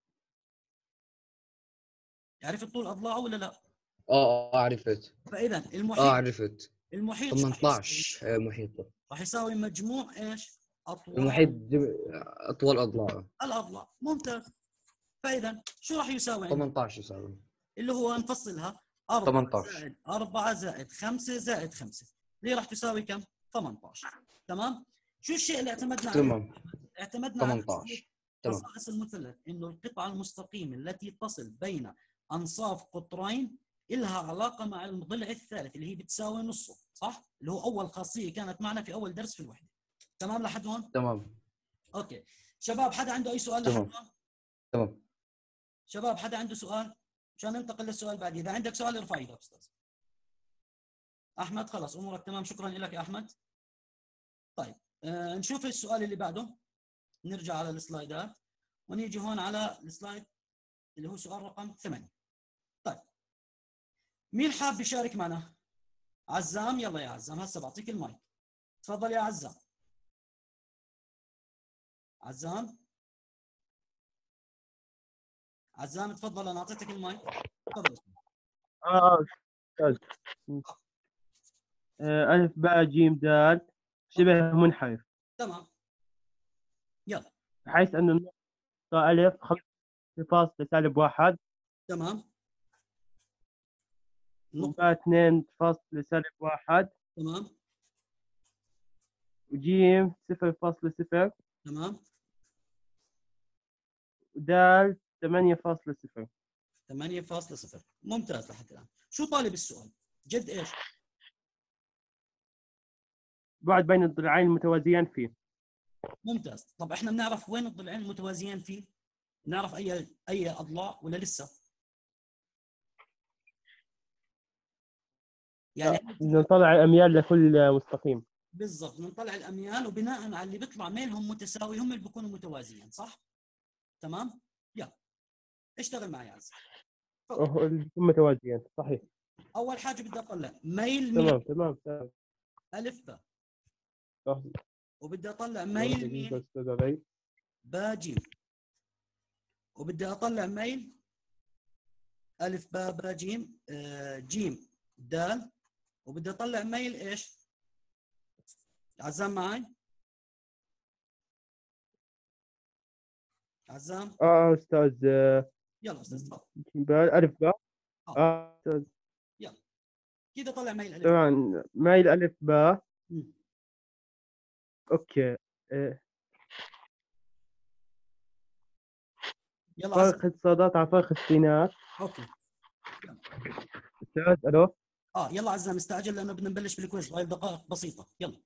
A: عرفت طول اضلاعه ولا لا؟
D: اه اه عرفت.
A: فاذا
D: اه
A: المحيط
D: عرفت.
A: المحيط شو راح
D: ثمانية
A: يساوي؟
D: عشر محيطه.
A: راح يساوي مجموع ايش؟ اطوال
D: المحيط جم- اطول اضلاعه.
A: الاضلاع. ممتاز. فاذا شو راح يساوي عندي؟
D: ثمانية عشر يساوي.
A: اللي هو نفصلها أربعة
D: ثمانية عشر.
A: زائد أربعة زائد خمسة زائد خمسة، اللي راح تساوي كم؟ ثمانية عشر. تمام؟ شو الشيء اللي اعتمدنا عليه؟
D: تمام.
A: اعتمدنا على
D: ثمانية عشر. تمام.
A: خصائص المثلث، انه القطعة المستقيمة التي تصل بين انصاف قطرين لها علاقة مع الضلع الثالث اللي هي بتساوي نصه، صح؟ اللي هو أول خاصية كانت معنا في أول درس في الوحدة. تمام لحد هون؟
D: تمام.
A: أوكي. شباب حدا عنده أي سؤال لحد
D: تمام.
A: هون؟
D: تمام.
A: شباب حدا عنده سؤال؟ عشان ننتقل للسؤال بعد. إذا عندك سؤال ارفع ايدك أستاذ. أحمد خلص أمورك تمام، شكرا لك يا أحمد. طيب آه نشوف السؤال اللي بعده. نرجع على السلايدات ونيجي هون على السلايد اللي هو سؤال رقم ثمانية. طيب مين حاب يشارك معنا؟ عزام، يلا يا عزام هسه بعطيك المايك. تفضل يا عزام. عزام عزام تفضل، انا اعطيتك المايك. تفضل.
C: اه استاذ. آه، ألف باء جيم دال شبه منحرف،
A: تمام يلا.
C: بحيث أن النقطة ألف خمسة فاصلة سالب واحد،
A: تمام. نقطة
C: وباء اثنين فاصلة سالب واحد،
A: تمام
C: وجيم صفر فاصلة صفر،
A: تمام
C: ودال ثمانية فاصلة صفر.
A: ثمانية فاصلة صفر. ممتاز لحد الآن. شو طالب السؤال؟ جد ايش؟
C: بعد بين الضلعين المتوازيان فيه.
A: ممتاز. طب احنا بنعرف وين الضلعين المتوازيين فيه؟ بنعرف اي اي اضلاع ولا لسه؟ يعني
C: نطلع الأميال لكل مستقيم.
A: بالضبط، بنطلع الاميال وبناء على اللي بيطلع ميلهم متساوي هم اللي بيكونوا متوازيين، صح؟ تمام؟ يلا اشتغل معي يا عزيزي.
C: أوه، اللي بيكون متوازيان صحيح.
A: اول حاجه بدي اطلع ميل
C: تمام
A: مين؟
C: تمام تمام.
A: الف باء.
C: صح.
A: وبدي اطلع ميل
C: دقيقة
A: مين؟
C: أستاذ علي.
A: باء جيم. وبدي اطلع ميل الف باء باء جيم آه جيم دال. وبدي اطلع ميل ايش؟ عزام معي؟ عزام
C: اه استاذ. آه،
A: يلا استاذ تفضل.
C: بال الف باء.
A: آه.
C: اه استاذ.
A: يلا كده طلع ميل الف.
C: طبعا ميل الف باء.
A: مم.
C: اوكي. آه،
A: يلا
C: فرق
A: عزام.
C: اتصالات على فرق السينات.
A: اوكي
C: استاذ الو.
A: اه يلا عزام استعجل لانه بدنا نبلش بالكويز وهي دقائق بسيطه. يلا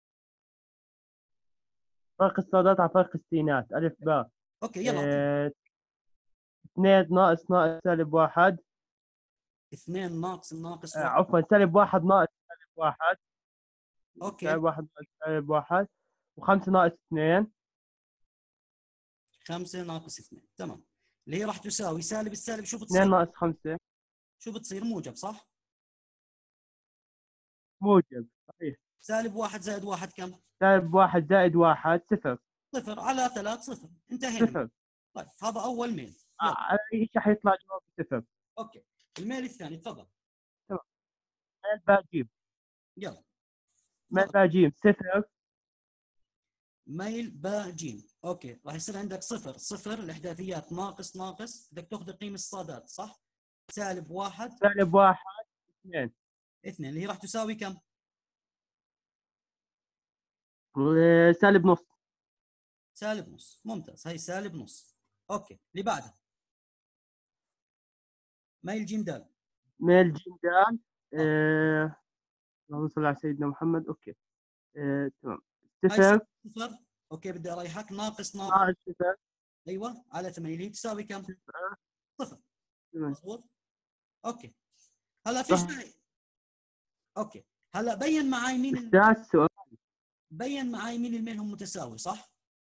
C: فرق الصادات على فرق السينات الف باء.
A: اوكي يلا أعطيني.
C: آه، اثنين ناقص ناقص سالب واحد.
A: اثنين ناقص ناقص
C: آه،
A: واحد.
C: عفوا سالب واحد ناقص سالب واحد.
A: اوكي
C: سالب واحد ناقص سالب واحد. وخمسة ناقص اثنين.
A: خمسة ناقص اثنين، تمام. اللي هي راح تساوي سالب السالب شو
C: اثنين
A: بتصير؟
C: ناقص خمسة
A: شو بتصير؟ موجب صح؟
C: موجب. صحيح.
A: سالب واحد زائد واحد كم؟
C: سالب واحد زائد واحد صفر.
A: صفر على ثلاث صفر، انتهينا.
C: صفر.
A: طيب هذا أول ميل،
C: آه،
A: يلا.
C: على أي شيء حيطلع جواب صفر.
A: أوكي، الميل الثاني تفضل.
C: تمام. ميل باء جيم.
A: يلا
C: ميل
A: تفضل.
C: باء جيم صفر.
A: ميل باء جيم، أوكي. راح يصير عندك صفر صفر الإحداثيات ناقص ناقص، بدك تاخذ قيم الصادات صح؟ سالب واحد
C: سالب واحد اثنين.
A: اثنين اللي هي راح تساوي كم؟
C: و- سالب نص.
A: سالب نص، ممتاز. هي سالب نص. أوكي، اللي بعدها ميل جيم دال.
C: ميل جيم دال.
A: آه.
C: آه، اللهم صل على سيدنا محمد. اوكي. آه، تمام.
A: هاي
C: صفر
A: صفر، أوكي. بدي أريحك، ناقص ناقص،
C: ناقص صفر.
A: أيوه، على ثمانية اللي هي تساوي كم؟ صفر.
C: تمام.
A: مضبوط. اوكي، هلا فيش داعي. اوكي، هلا بين معي مين ال...
C: استاذ سؤال.
A: بين معي مين الميل هم متساوي صح؟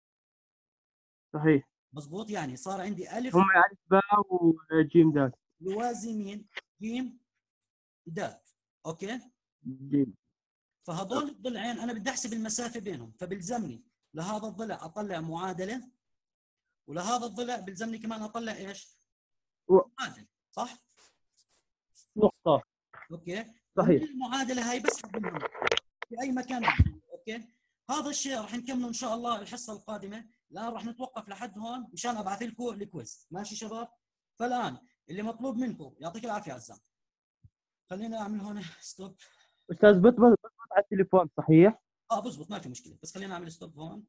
C: صحيح.
A: مضبوط، يعني صار عندي الف
C: هم الف باء وجيم دال.
A: يوازي مين؟ جيم دال. اوكي،
C: جيم.
A: فهذول الضلعين انا بدي احسب المسافه بينهم، فبلزمني لهذا الضلع اطلع معادله، ولهذا الضلع بلزمني كمان اطلع ايش؟
C: و...
A: معادله صح؟
C: نقطة.
A: اوكي،
C: صحيح.
A: المعادله هاي بسحب منها في اي مكان بدي. اوكي، هذا الشيء راح نكمله ان شاء الله الحصه القادمه. الان راح نتوقف لحد هون مشان ابعث لكم الكويز، ماشي شباب؟ فالان اللي مطلوب منكم، يعطيك العافيه عزام. خلينا اعمل هون ستوب.
C: استاذ بطبط بطبط على التليفون صحيح؟
A: اه بزبط، ما في مشكله، بس خلينا اعمل ستوب هون.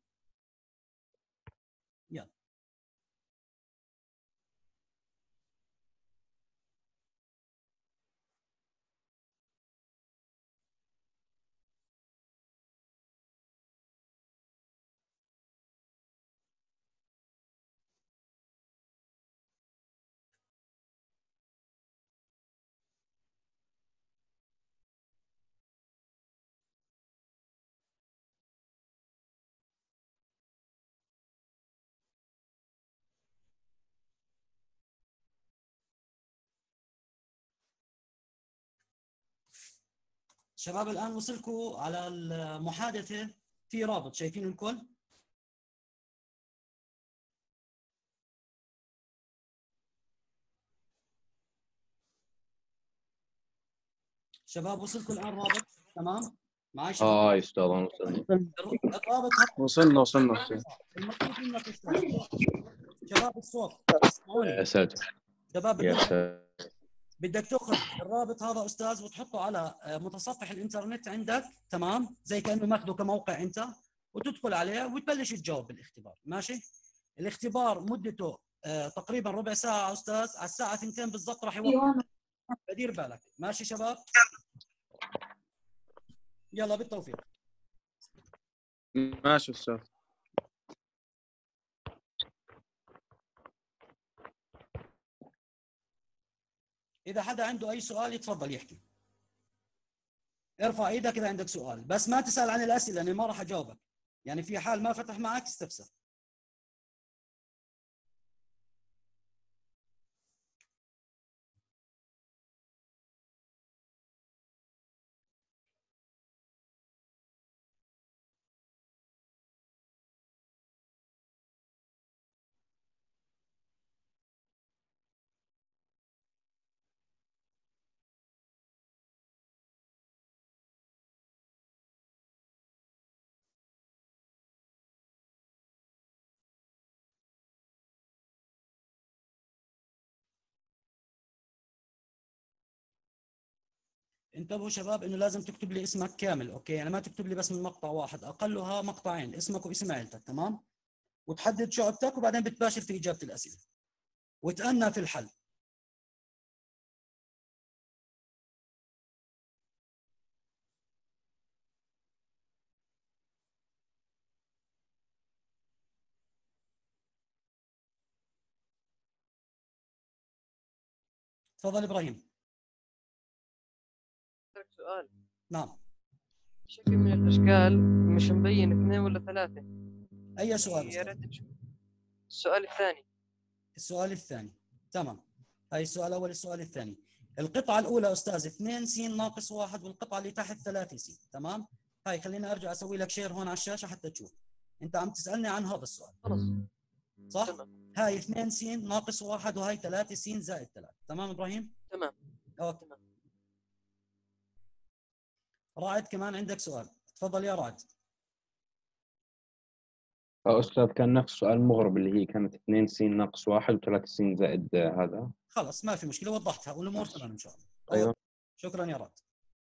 A: يلا. شباب الان وصلكم على المحادثه، في رابط شايفينه الكل؟ شباب وصلكم الان رابط؟ تمام معي شباب؟
B: اه استاذ انا وصلنا.
A: الرابط هذا
G: وصلنا وصلنا وصلنا.
A: المطلوب منك استاذ. شباب الصوت اسمعوني.
B: يا ساتر
A: شباب
B: يا
A: بدك
B: ساتر.
A: بدك تاخذ الرابط هذا استاذ وتحطه على متصفح الانترنت عندك، تمام؟ زي كانه ماخذه كموقع انت، وتدخل عليه وتبلش تجاوب بالاختبار، ماشي؟ الاختبار مدته آه تقريبا ربع ساعه استاذ، على الساعه اثنتين بالضبط راح يوقف. فدير بالك، ماشي شباب؟ يلا بالتوفيق.
G: ماشي استاذ.
A: اذا حدا عنده اي سؤال يتفضل يحكي. ارفع ايدك اذا عندك سؤال، بس ما تسال عن الاسئله لاني ما راح اجاوبك. يعني في حال ما فتح معك استفسر. انتبهوا شباب انه لازم تكتب لي اسمك كامل، اوكي؟ يعني ما تكتب لي بس من مقطع واحد، اقلها مقطعين، اسمك واسم عيلتك، تمام؟ وتحدد شعبتك وبعدين بتباشر في اجابه الاسئله. وتأنى في الحل. تفضل ابراهيم.
H: عندك سؤال.
A: نعم.
H: شكل من الاشكال مش مبين اثنين ولا ثلاثه.
A: اي سؤال
H: يا
A: استاذ؟
H: ريت تشوف. السؤال الثاني.
A: السؤال الثاني تمام. هاي السؤال الأول. السؤال الثاني، القطعة الأولى أستاذ اثنين س ناقص واحد، والقطعة اللي تحت ثلاثة س. تمام. هاي خليني أرجع أسوي لك شير هون على الشاشة حتى تشوف. أنت عم تسألني عن هذا السؤال
H: خلص.
A: صح؟
H: تمام.
A: هاي اثنين س ناقص واحد، وهاي ثلاثة س زائد ثلاثة. تمام إبراهيم؟
H: تمام.
A: أوكي.
H: تمام.
A: رائد كمان عندك سؤال، تفضل يا رائد.
B: آه، أستاذ كان نفس سؤال مغرب اللي هي كانت اثنين س ناقص واحد وثلاثة س زائد آه، هذا.
A: خلص ما في مشكلة، وضحتها والأمور تمام إن شاء الله.
B: أيوه.
A: أوكي. شكرا يا رائد.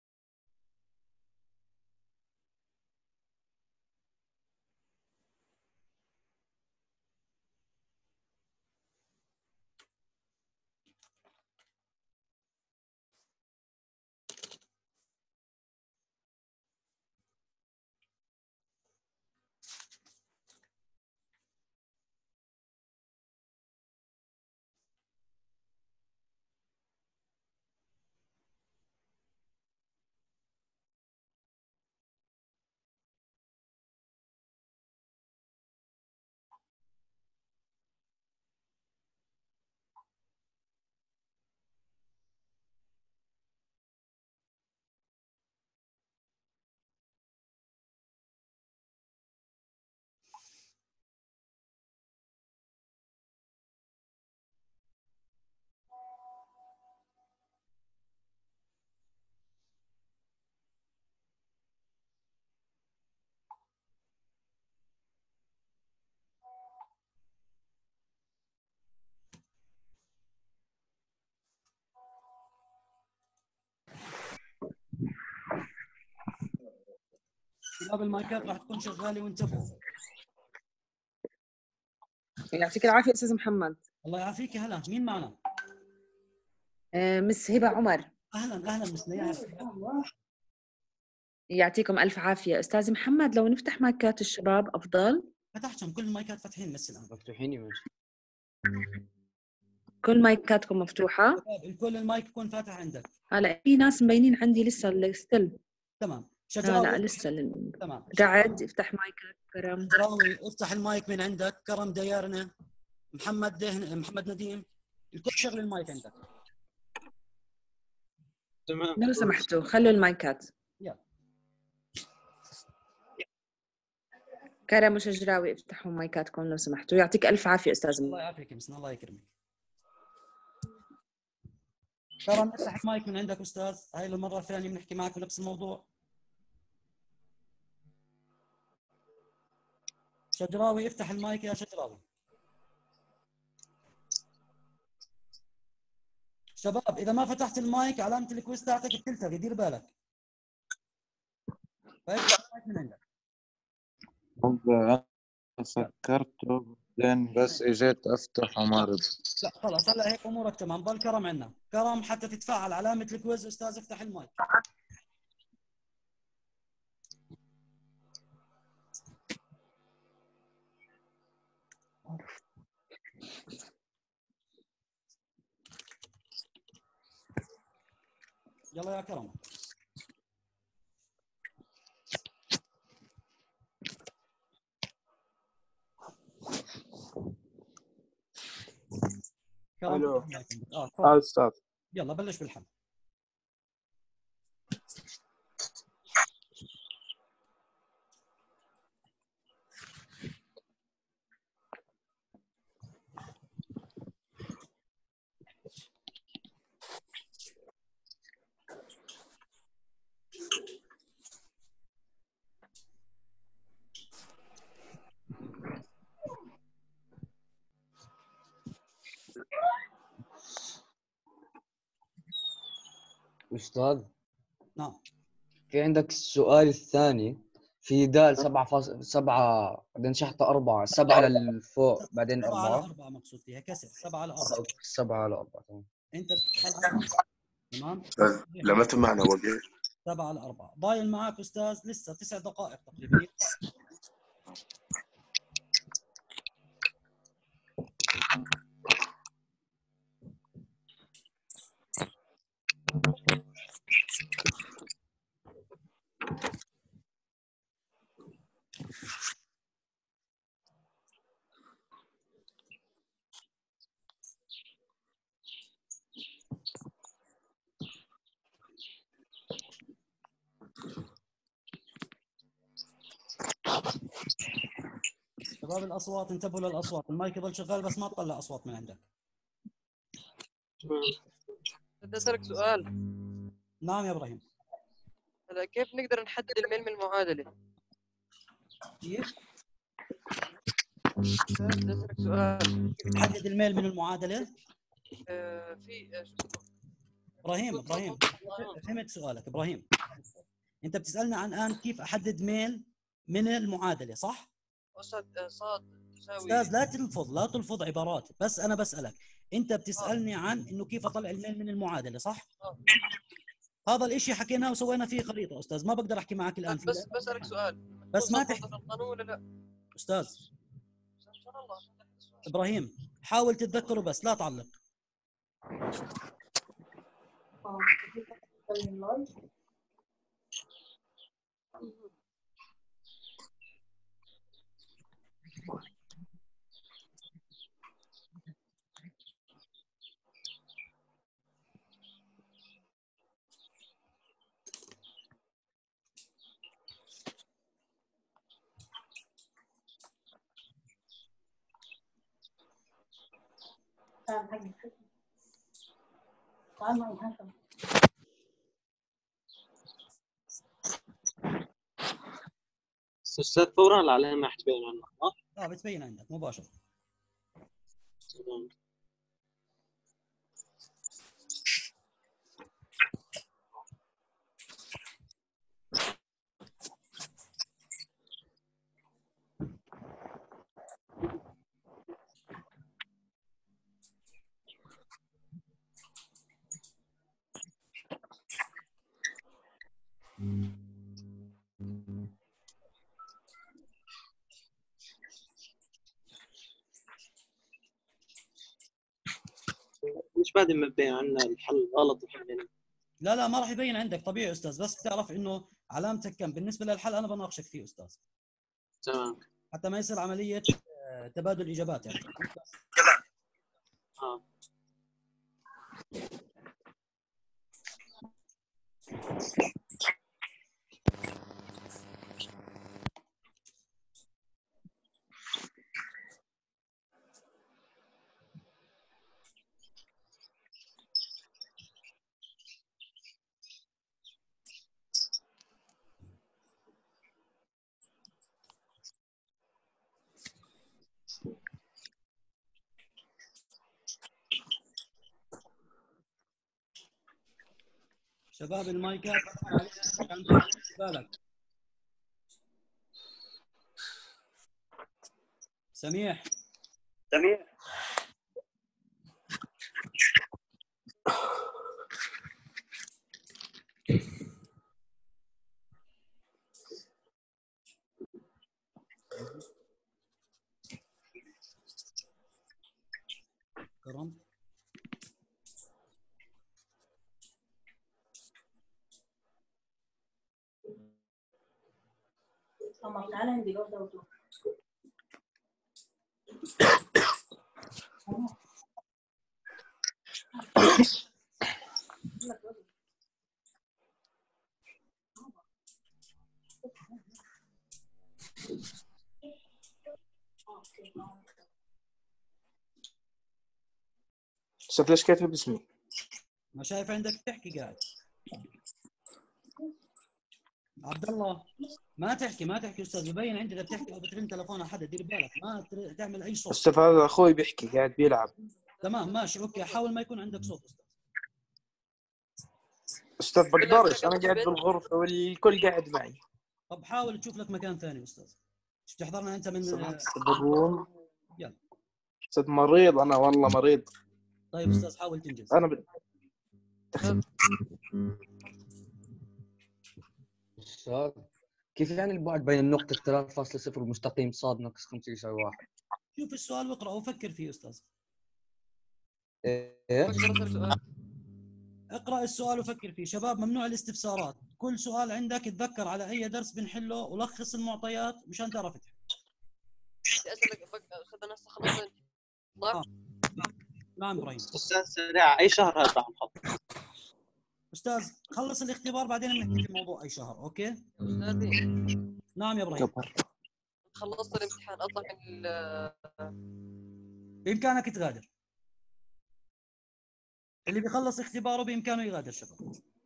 A: شباب المايكات راح تكون شغالة وانتبهوا.
I: يعطيك العافية أستاذ محمد.
A: الله يعافيك. هلا مين معنا؟
I: آه، مس هبة عمر.
A: أهلا أهلا مس نياح.
I: يعطيكم ألف عافية. أستاذ محمد لو نفتح مايكات الشباب أفضل.
A: فتحتهم كل المايكات فاتحين مس الآن.
D: مفتوحين يا مس.
I: كل مايكاتكم مفتوحة.
A: شباب الكل المايك يكون فاتح عندك.
I: هلا في ناس مبينين عندي لسه الستل.
A: تمام.
I: لا
A: شجراوي.
I: لا لسه ال-
A: تمام.
I: رعد افتح مايكات كرم.
A: شجراوي افتح المايك من عندك. كرم ديارنا. محمد دهن. محمد نديم. الكل شغل المايك عندك.
E: تمام.
I: لو سمحتوا خلوا المايكات.
A: يلا.
I: كرم وشجراوي افتحوا مايكاتكم لو سمحتوا. يعطيك ألف عافية أستاذ.
A: الله يعافيك يا مسنا. الله يكرمك. كرم افتح المايك من عندك أستاذ. هاي المرة الثانية بنحكي معك في نفس الموضوع. شجراوي افتح المايك يا شجراوي. شباب إذا ما فتحت المايك علامة الكويس تاعتك بتلتغي، دير بالك. فافتح المايك من عندك.
F: سكرته بعدين بس اجيت افتح وما رضي.
A: لا خلاص هلا هيك امورك تمام. ضل كرم عندنا. كرم حتى تتفاعل علامه الكويز استاذ افتح المايك. يلا يا كرم. كرم
G: الو.
A: افتح المايك عندك. اه
G: اه استاذ.
A: يلا بلش بالحل.
D: أستاذ
A: نعم.
D: في عندك السؤال الثاني في دال سبعة فاصلة سبعة بعدين شحطة أربعة سبعة للفوق بعدين
A: سبعة على
D: أربعة
A: أربعة مقصود فيها كسر. سبعة على أربعة.
D: سبعة على أربعة تمام.
A: أنت بتدخل على تمام.
F: لما تمعنا وقت
A: سبعة على أربعة. ضايل معك أستاذ لسه تسع دقائق تقريبا. شباب الاصوات انتبهوا للاصوات، المايك يضل شغال بس ما تطلع اصوات من عندك.
H: بدي اسالك سؤال.
A: نعم يا ابراهيم.
H: هلا كيف نقدر نحدد الميل من المعادله؟
A: كيف؟
H: بدي اسالك سؤال.
A: كيف تحدد الميل من المعادله؟
H: آه في آه، شو اسمه؟
A: ابراهيم ابراهيم فهمت سؤالك ابراهيم. انت بتسالنا عن الان كيف احدد ميل من المعادله صح؟
H: أستاذ آه، صاد تساوي
A: استاذ لا تلفظ لا تلفظ عبارات، بس انا بسالك انت بتسالني عن انه كيف اطلع الميل من المعادله صح؟
H: آه.
A: هذا الاشي حكيناه وسوينا فيه خريطه استاذ، ما بقدر احكي معك الان فيه.
H: بس بسالك سؤال.
A: بس ما
H: تحكي
A: تحكي
H: في القانون ولا لا؟
A: استاذ.
H: ان شاء الله.
A: ابراهيم حاول تتذكره بس لا تعلق.
E: استاذ فورا العلامه حتبين عندنا صح؟
A: اه بتبين عندك مباشره.
E: تمام. مش بعد ما بين عندنا الحل غلط وحلينا.
A: لا لا ما راح يبين عندك طبيعي استاذ، بس تعرف انه علامتك كم بالنسبه للحل انا بناقشك فيه استاذ.
E: تمام.
A: حتى ما يصير عمليه آه، تبادل اجابات يعني.
E: اه
A: شباب المايكات عم تحكي بالك. سميح
E: سميح
A: كرم
J: تعالى عندي برضه.
K: شوف ليش كاتب اسمي؟
A: ما شايف عندك تحكي قاعد. عبد الله ما تحكي ما تحكي استاذ، ببين عندي اذا بتحكي او بترن تلفون على حدا، دير بالك ما تر- تعمل اي صوت.
K: استاذ هذا اخوي بيحكي قاعد بيلعب.
A: تمام ماشي اوكي، حاول ما يكون عندك صوت استاذ.
K: استاذ بقدرش انا قاعد بالغرفه والكل قاعد معي.
A: طب حاول تشوف لك مكان ثاني استاذ. مش بتحضرنا انت من
K: استاذ بالروم.
A: يلا
K: استاذ مريض انا والله مريض.
A: طيب استاذ حاول تنجز.
K: انا ب...
D: استاذ كيف يعني البعد بين النقطة ثلاثة فاصلة صفر والمستقيم صاد ناقص خمسة يساوي واحد؟
A: شوف السؤال واقرأه وفكر فيه استاذ.
D: ايه؟
A: اقرأ السؤال وفكر فيه. شباب ممنوع الاستفسارات، كل سؤال عندك تذكر على اي درس بنحله ولخص المعطيات مشان تعرف تحل.
H: بدي اسالك بق- استاذ انا هسه خلصت.
A: آه. نعم ابراهيم.
E: استاذ سريع اي شهر هذا عم نحط؟
A: استاذ خلص الاختبار بعدين بنحكي في موضوع اي شهر اوكي؟
H: استاذي
A: نعم يا ابراهيم.
H: خلصت الامتحان اطلع من ال
A: بامكانك تغادر. اللي بيخلص اختباره بامكانه يغادر شباب.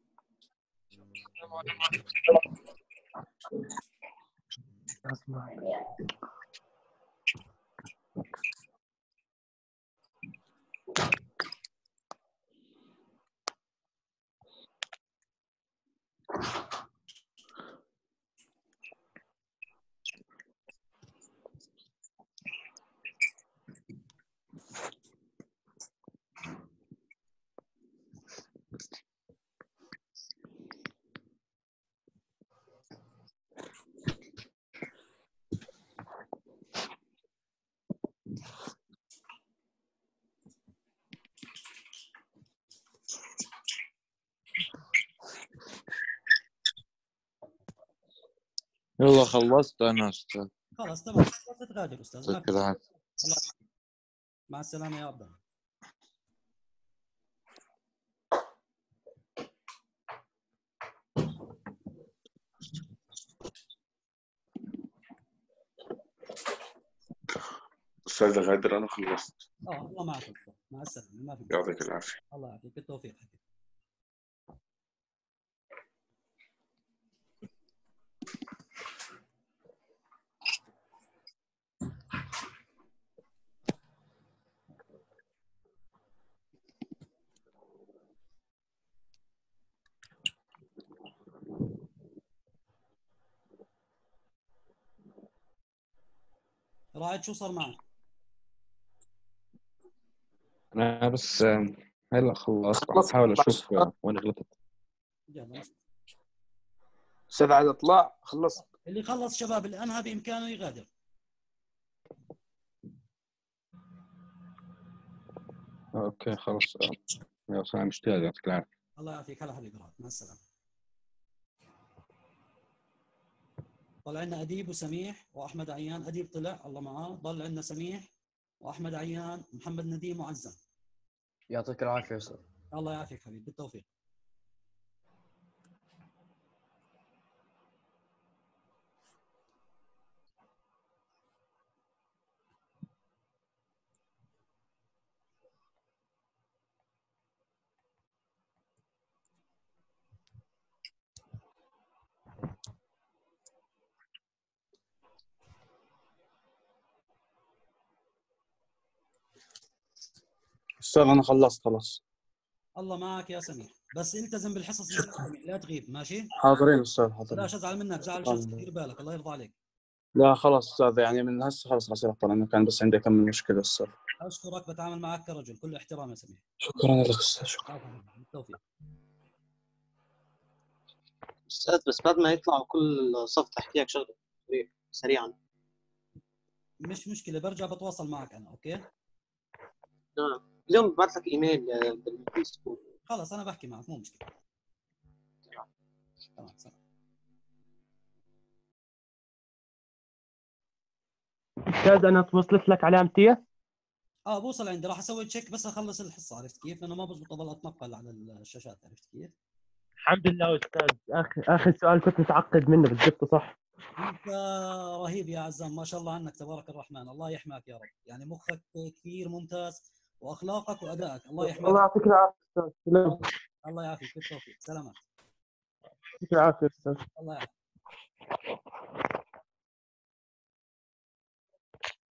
F: يلا خلصت انا استاذ.
A: خلاص تمام خلصت تغادر استاذ. ما
F: يعطيك
A: في
F: العافية.
A: الله. مع السلامه يا عبد الله.
L: أستاذ غادر أنا خلصت.
A: اه الله معك أستاذ. مع السلامه. ما في
L: يعطيك العافية.
A: الله يعطيك بالتوفيق. رائد شو صار معك؟
B: أنا بس آه، هلا خلصت عم
K: خلصت
B: بحاول
K: أربع
B: أشوف
K: صفحات.
B: آه، وين غلطت.
A: يلا
K: استاذ عاد اطلع خلصت.
A: اللي خلص شباب اللي انهى بامكانه يغادر.
B: أوكي خلص. آه، يا سلام اشتغل. يعطيك العافية.
A: الله يعافيك. هلا حبيبي رائد. مع السلامه. طلع لنا اديب وسميح واحمد عيان. اديب طلع الله معاه. ضل عندنا سميح واحمد عيان محمد نديم وعزام.
D: يعطيك العافيه استاذ.
A: الله يعافيك حبيبي بالتوفيق.
G: استاذ انا خلصت خلاص.
A: الله معك يا سميح. بس التزم بالحصص يا سميح لا تغيب ماشي؟
G: حاضرين استاذ حاضرين.
A: بلاش ازعل منك زعل شخص. دير بالك الله يرضى عليك.
G: لا خلاص استاذ يعني من هسه خلاص راح اطلع لانه كان بس عندي كم من مشكله استاذ.
A: اشكرك بتعامل معك كرجل. كل احترام يا سميح.
G: شكرا لك استاذ. شكرا.
A: بالتوفيق.
E: استاذ بس بعد ما يطلعوا كل صف تحكي لك شغله سريعا.
A: مش مشكله برجع بتواصل معك انا. اوكي
E: نعم اليوم ببعث لك ايميل بالفيسبوك.
A: خلاص انا بحكي معك مو مشكله. تمام سلام.
C: استاذ انا وصلت لك علامتي؟
A: اه بوصل عندي. راح اسوي تشيك بس اخلص الحصه. عرفت كيف؟ لانه ما بزبط اضل اتنقل على الشاشات. عرفت كيف؟
C: الحمد لله استاذ. اخر اخر سؤال كنت متعقد منه بالضبط صح.
A: انت رهيب يا عزام ما شاء الله عنك تبارك الرحمن. الله يحماك يا رب. يعني مخك كثير ممتاز واخلاقك وادائك. الله يحماك.
C: الله يعطيك العافيه استاذ. سلام.
A: الله يعافيك بالتوفيق. سلامات.
C: يعطيك العافيه استاذ.
A: الله يعافيك.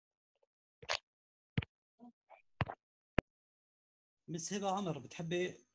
A: مس هبه عمر بتحبي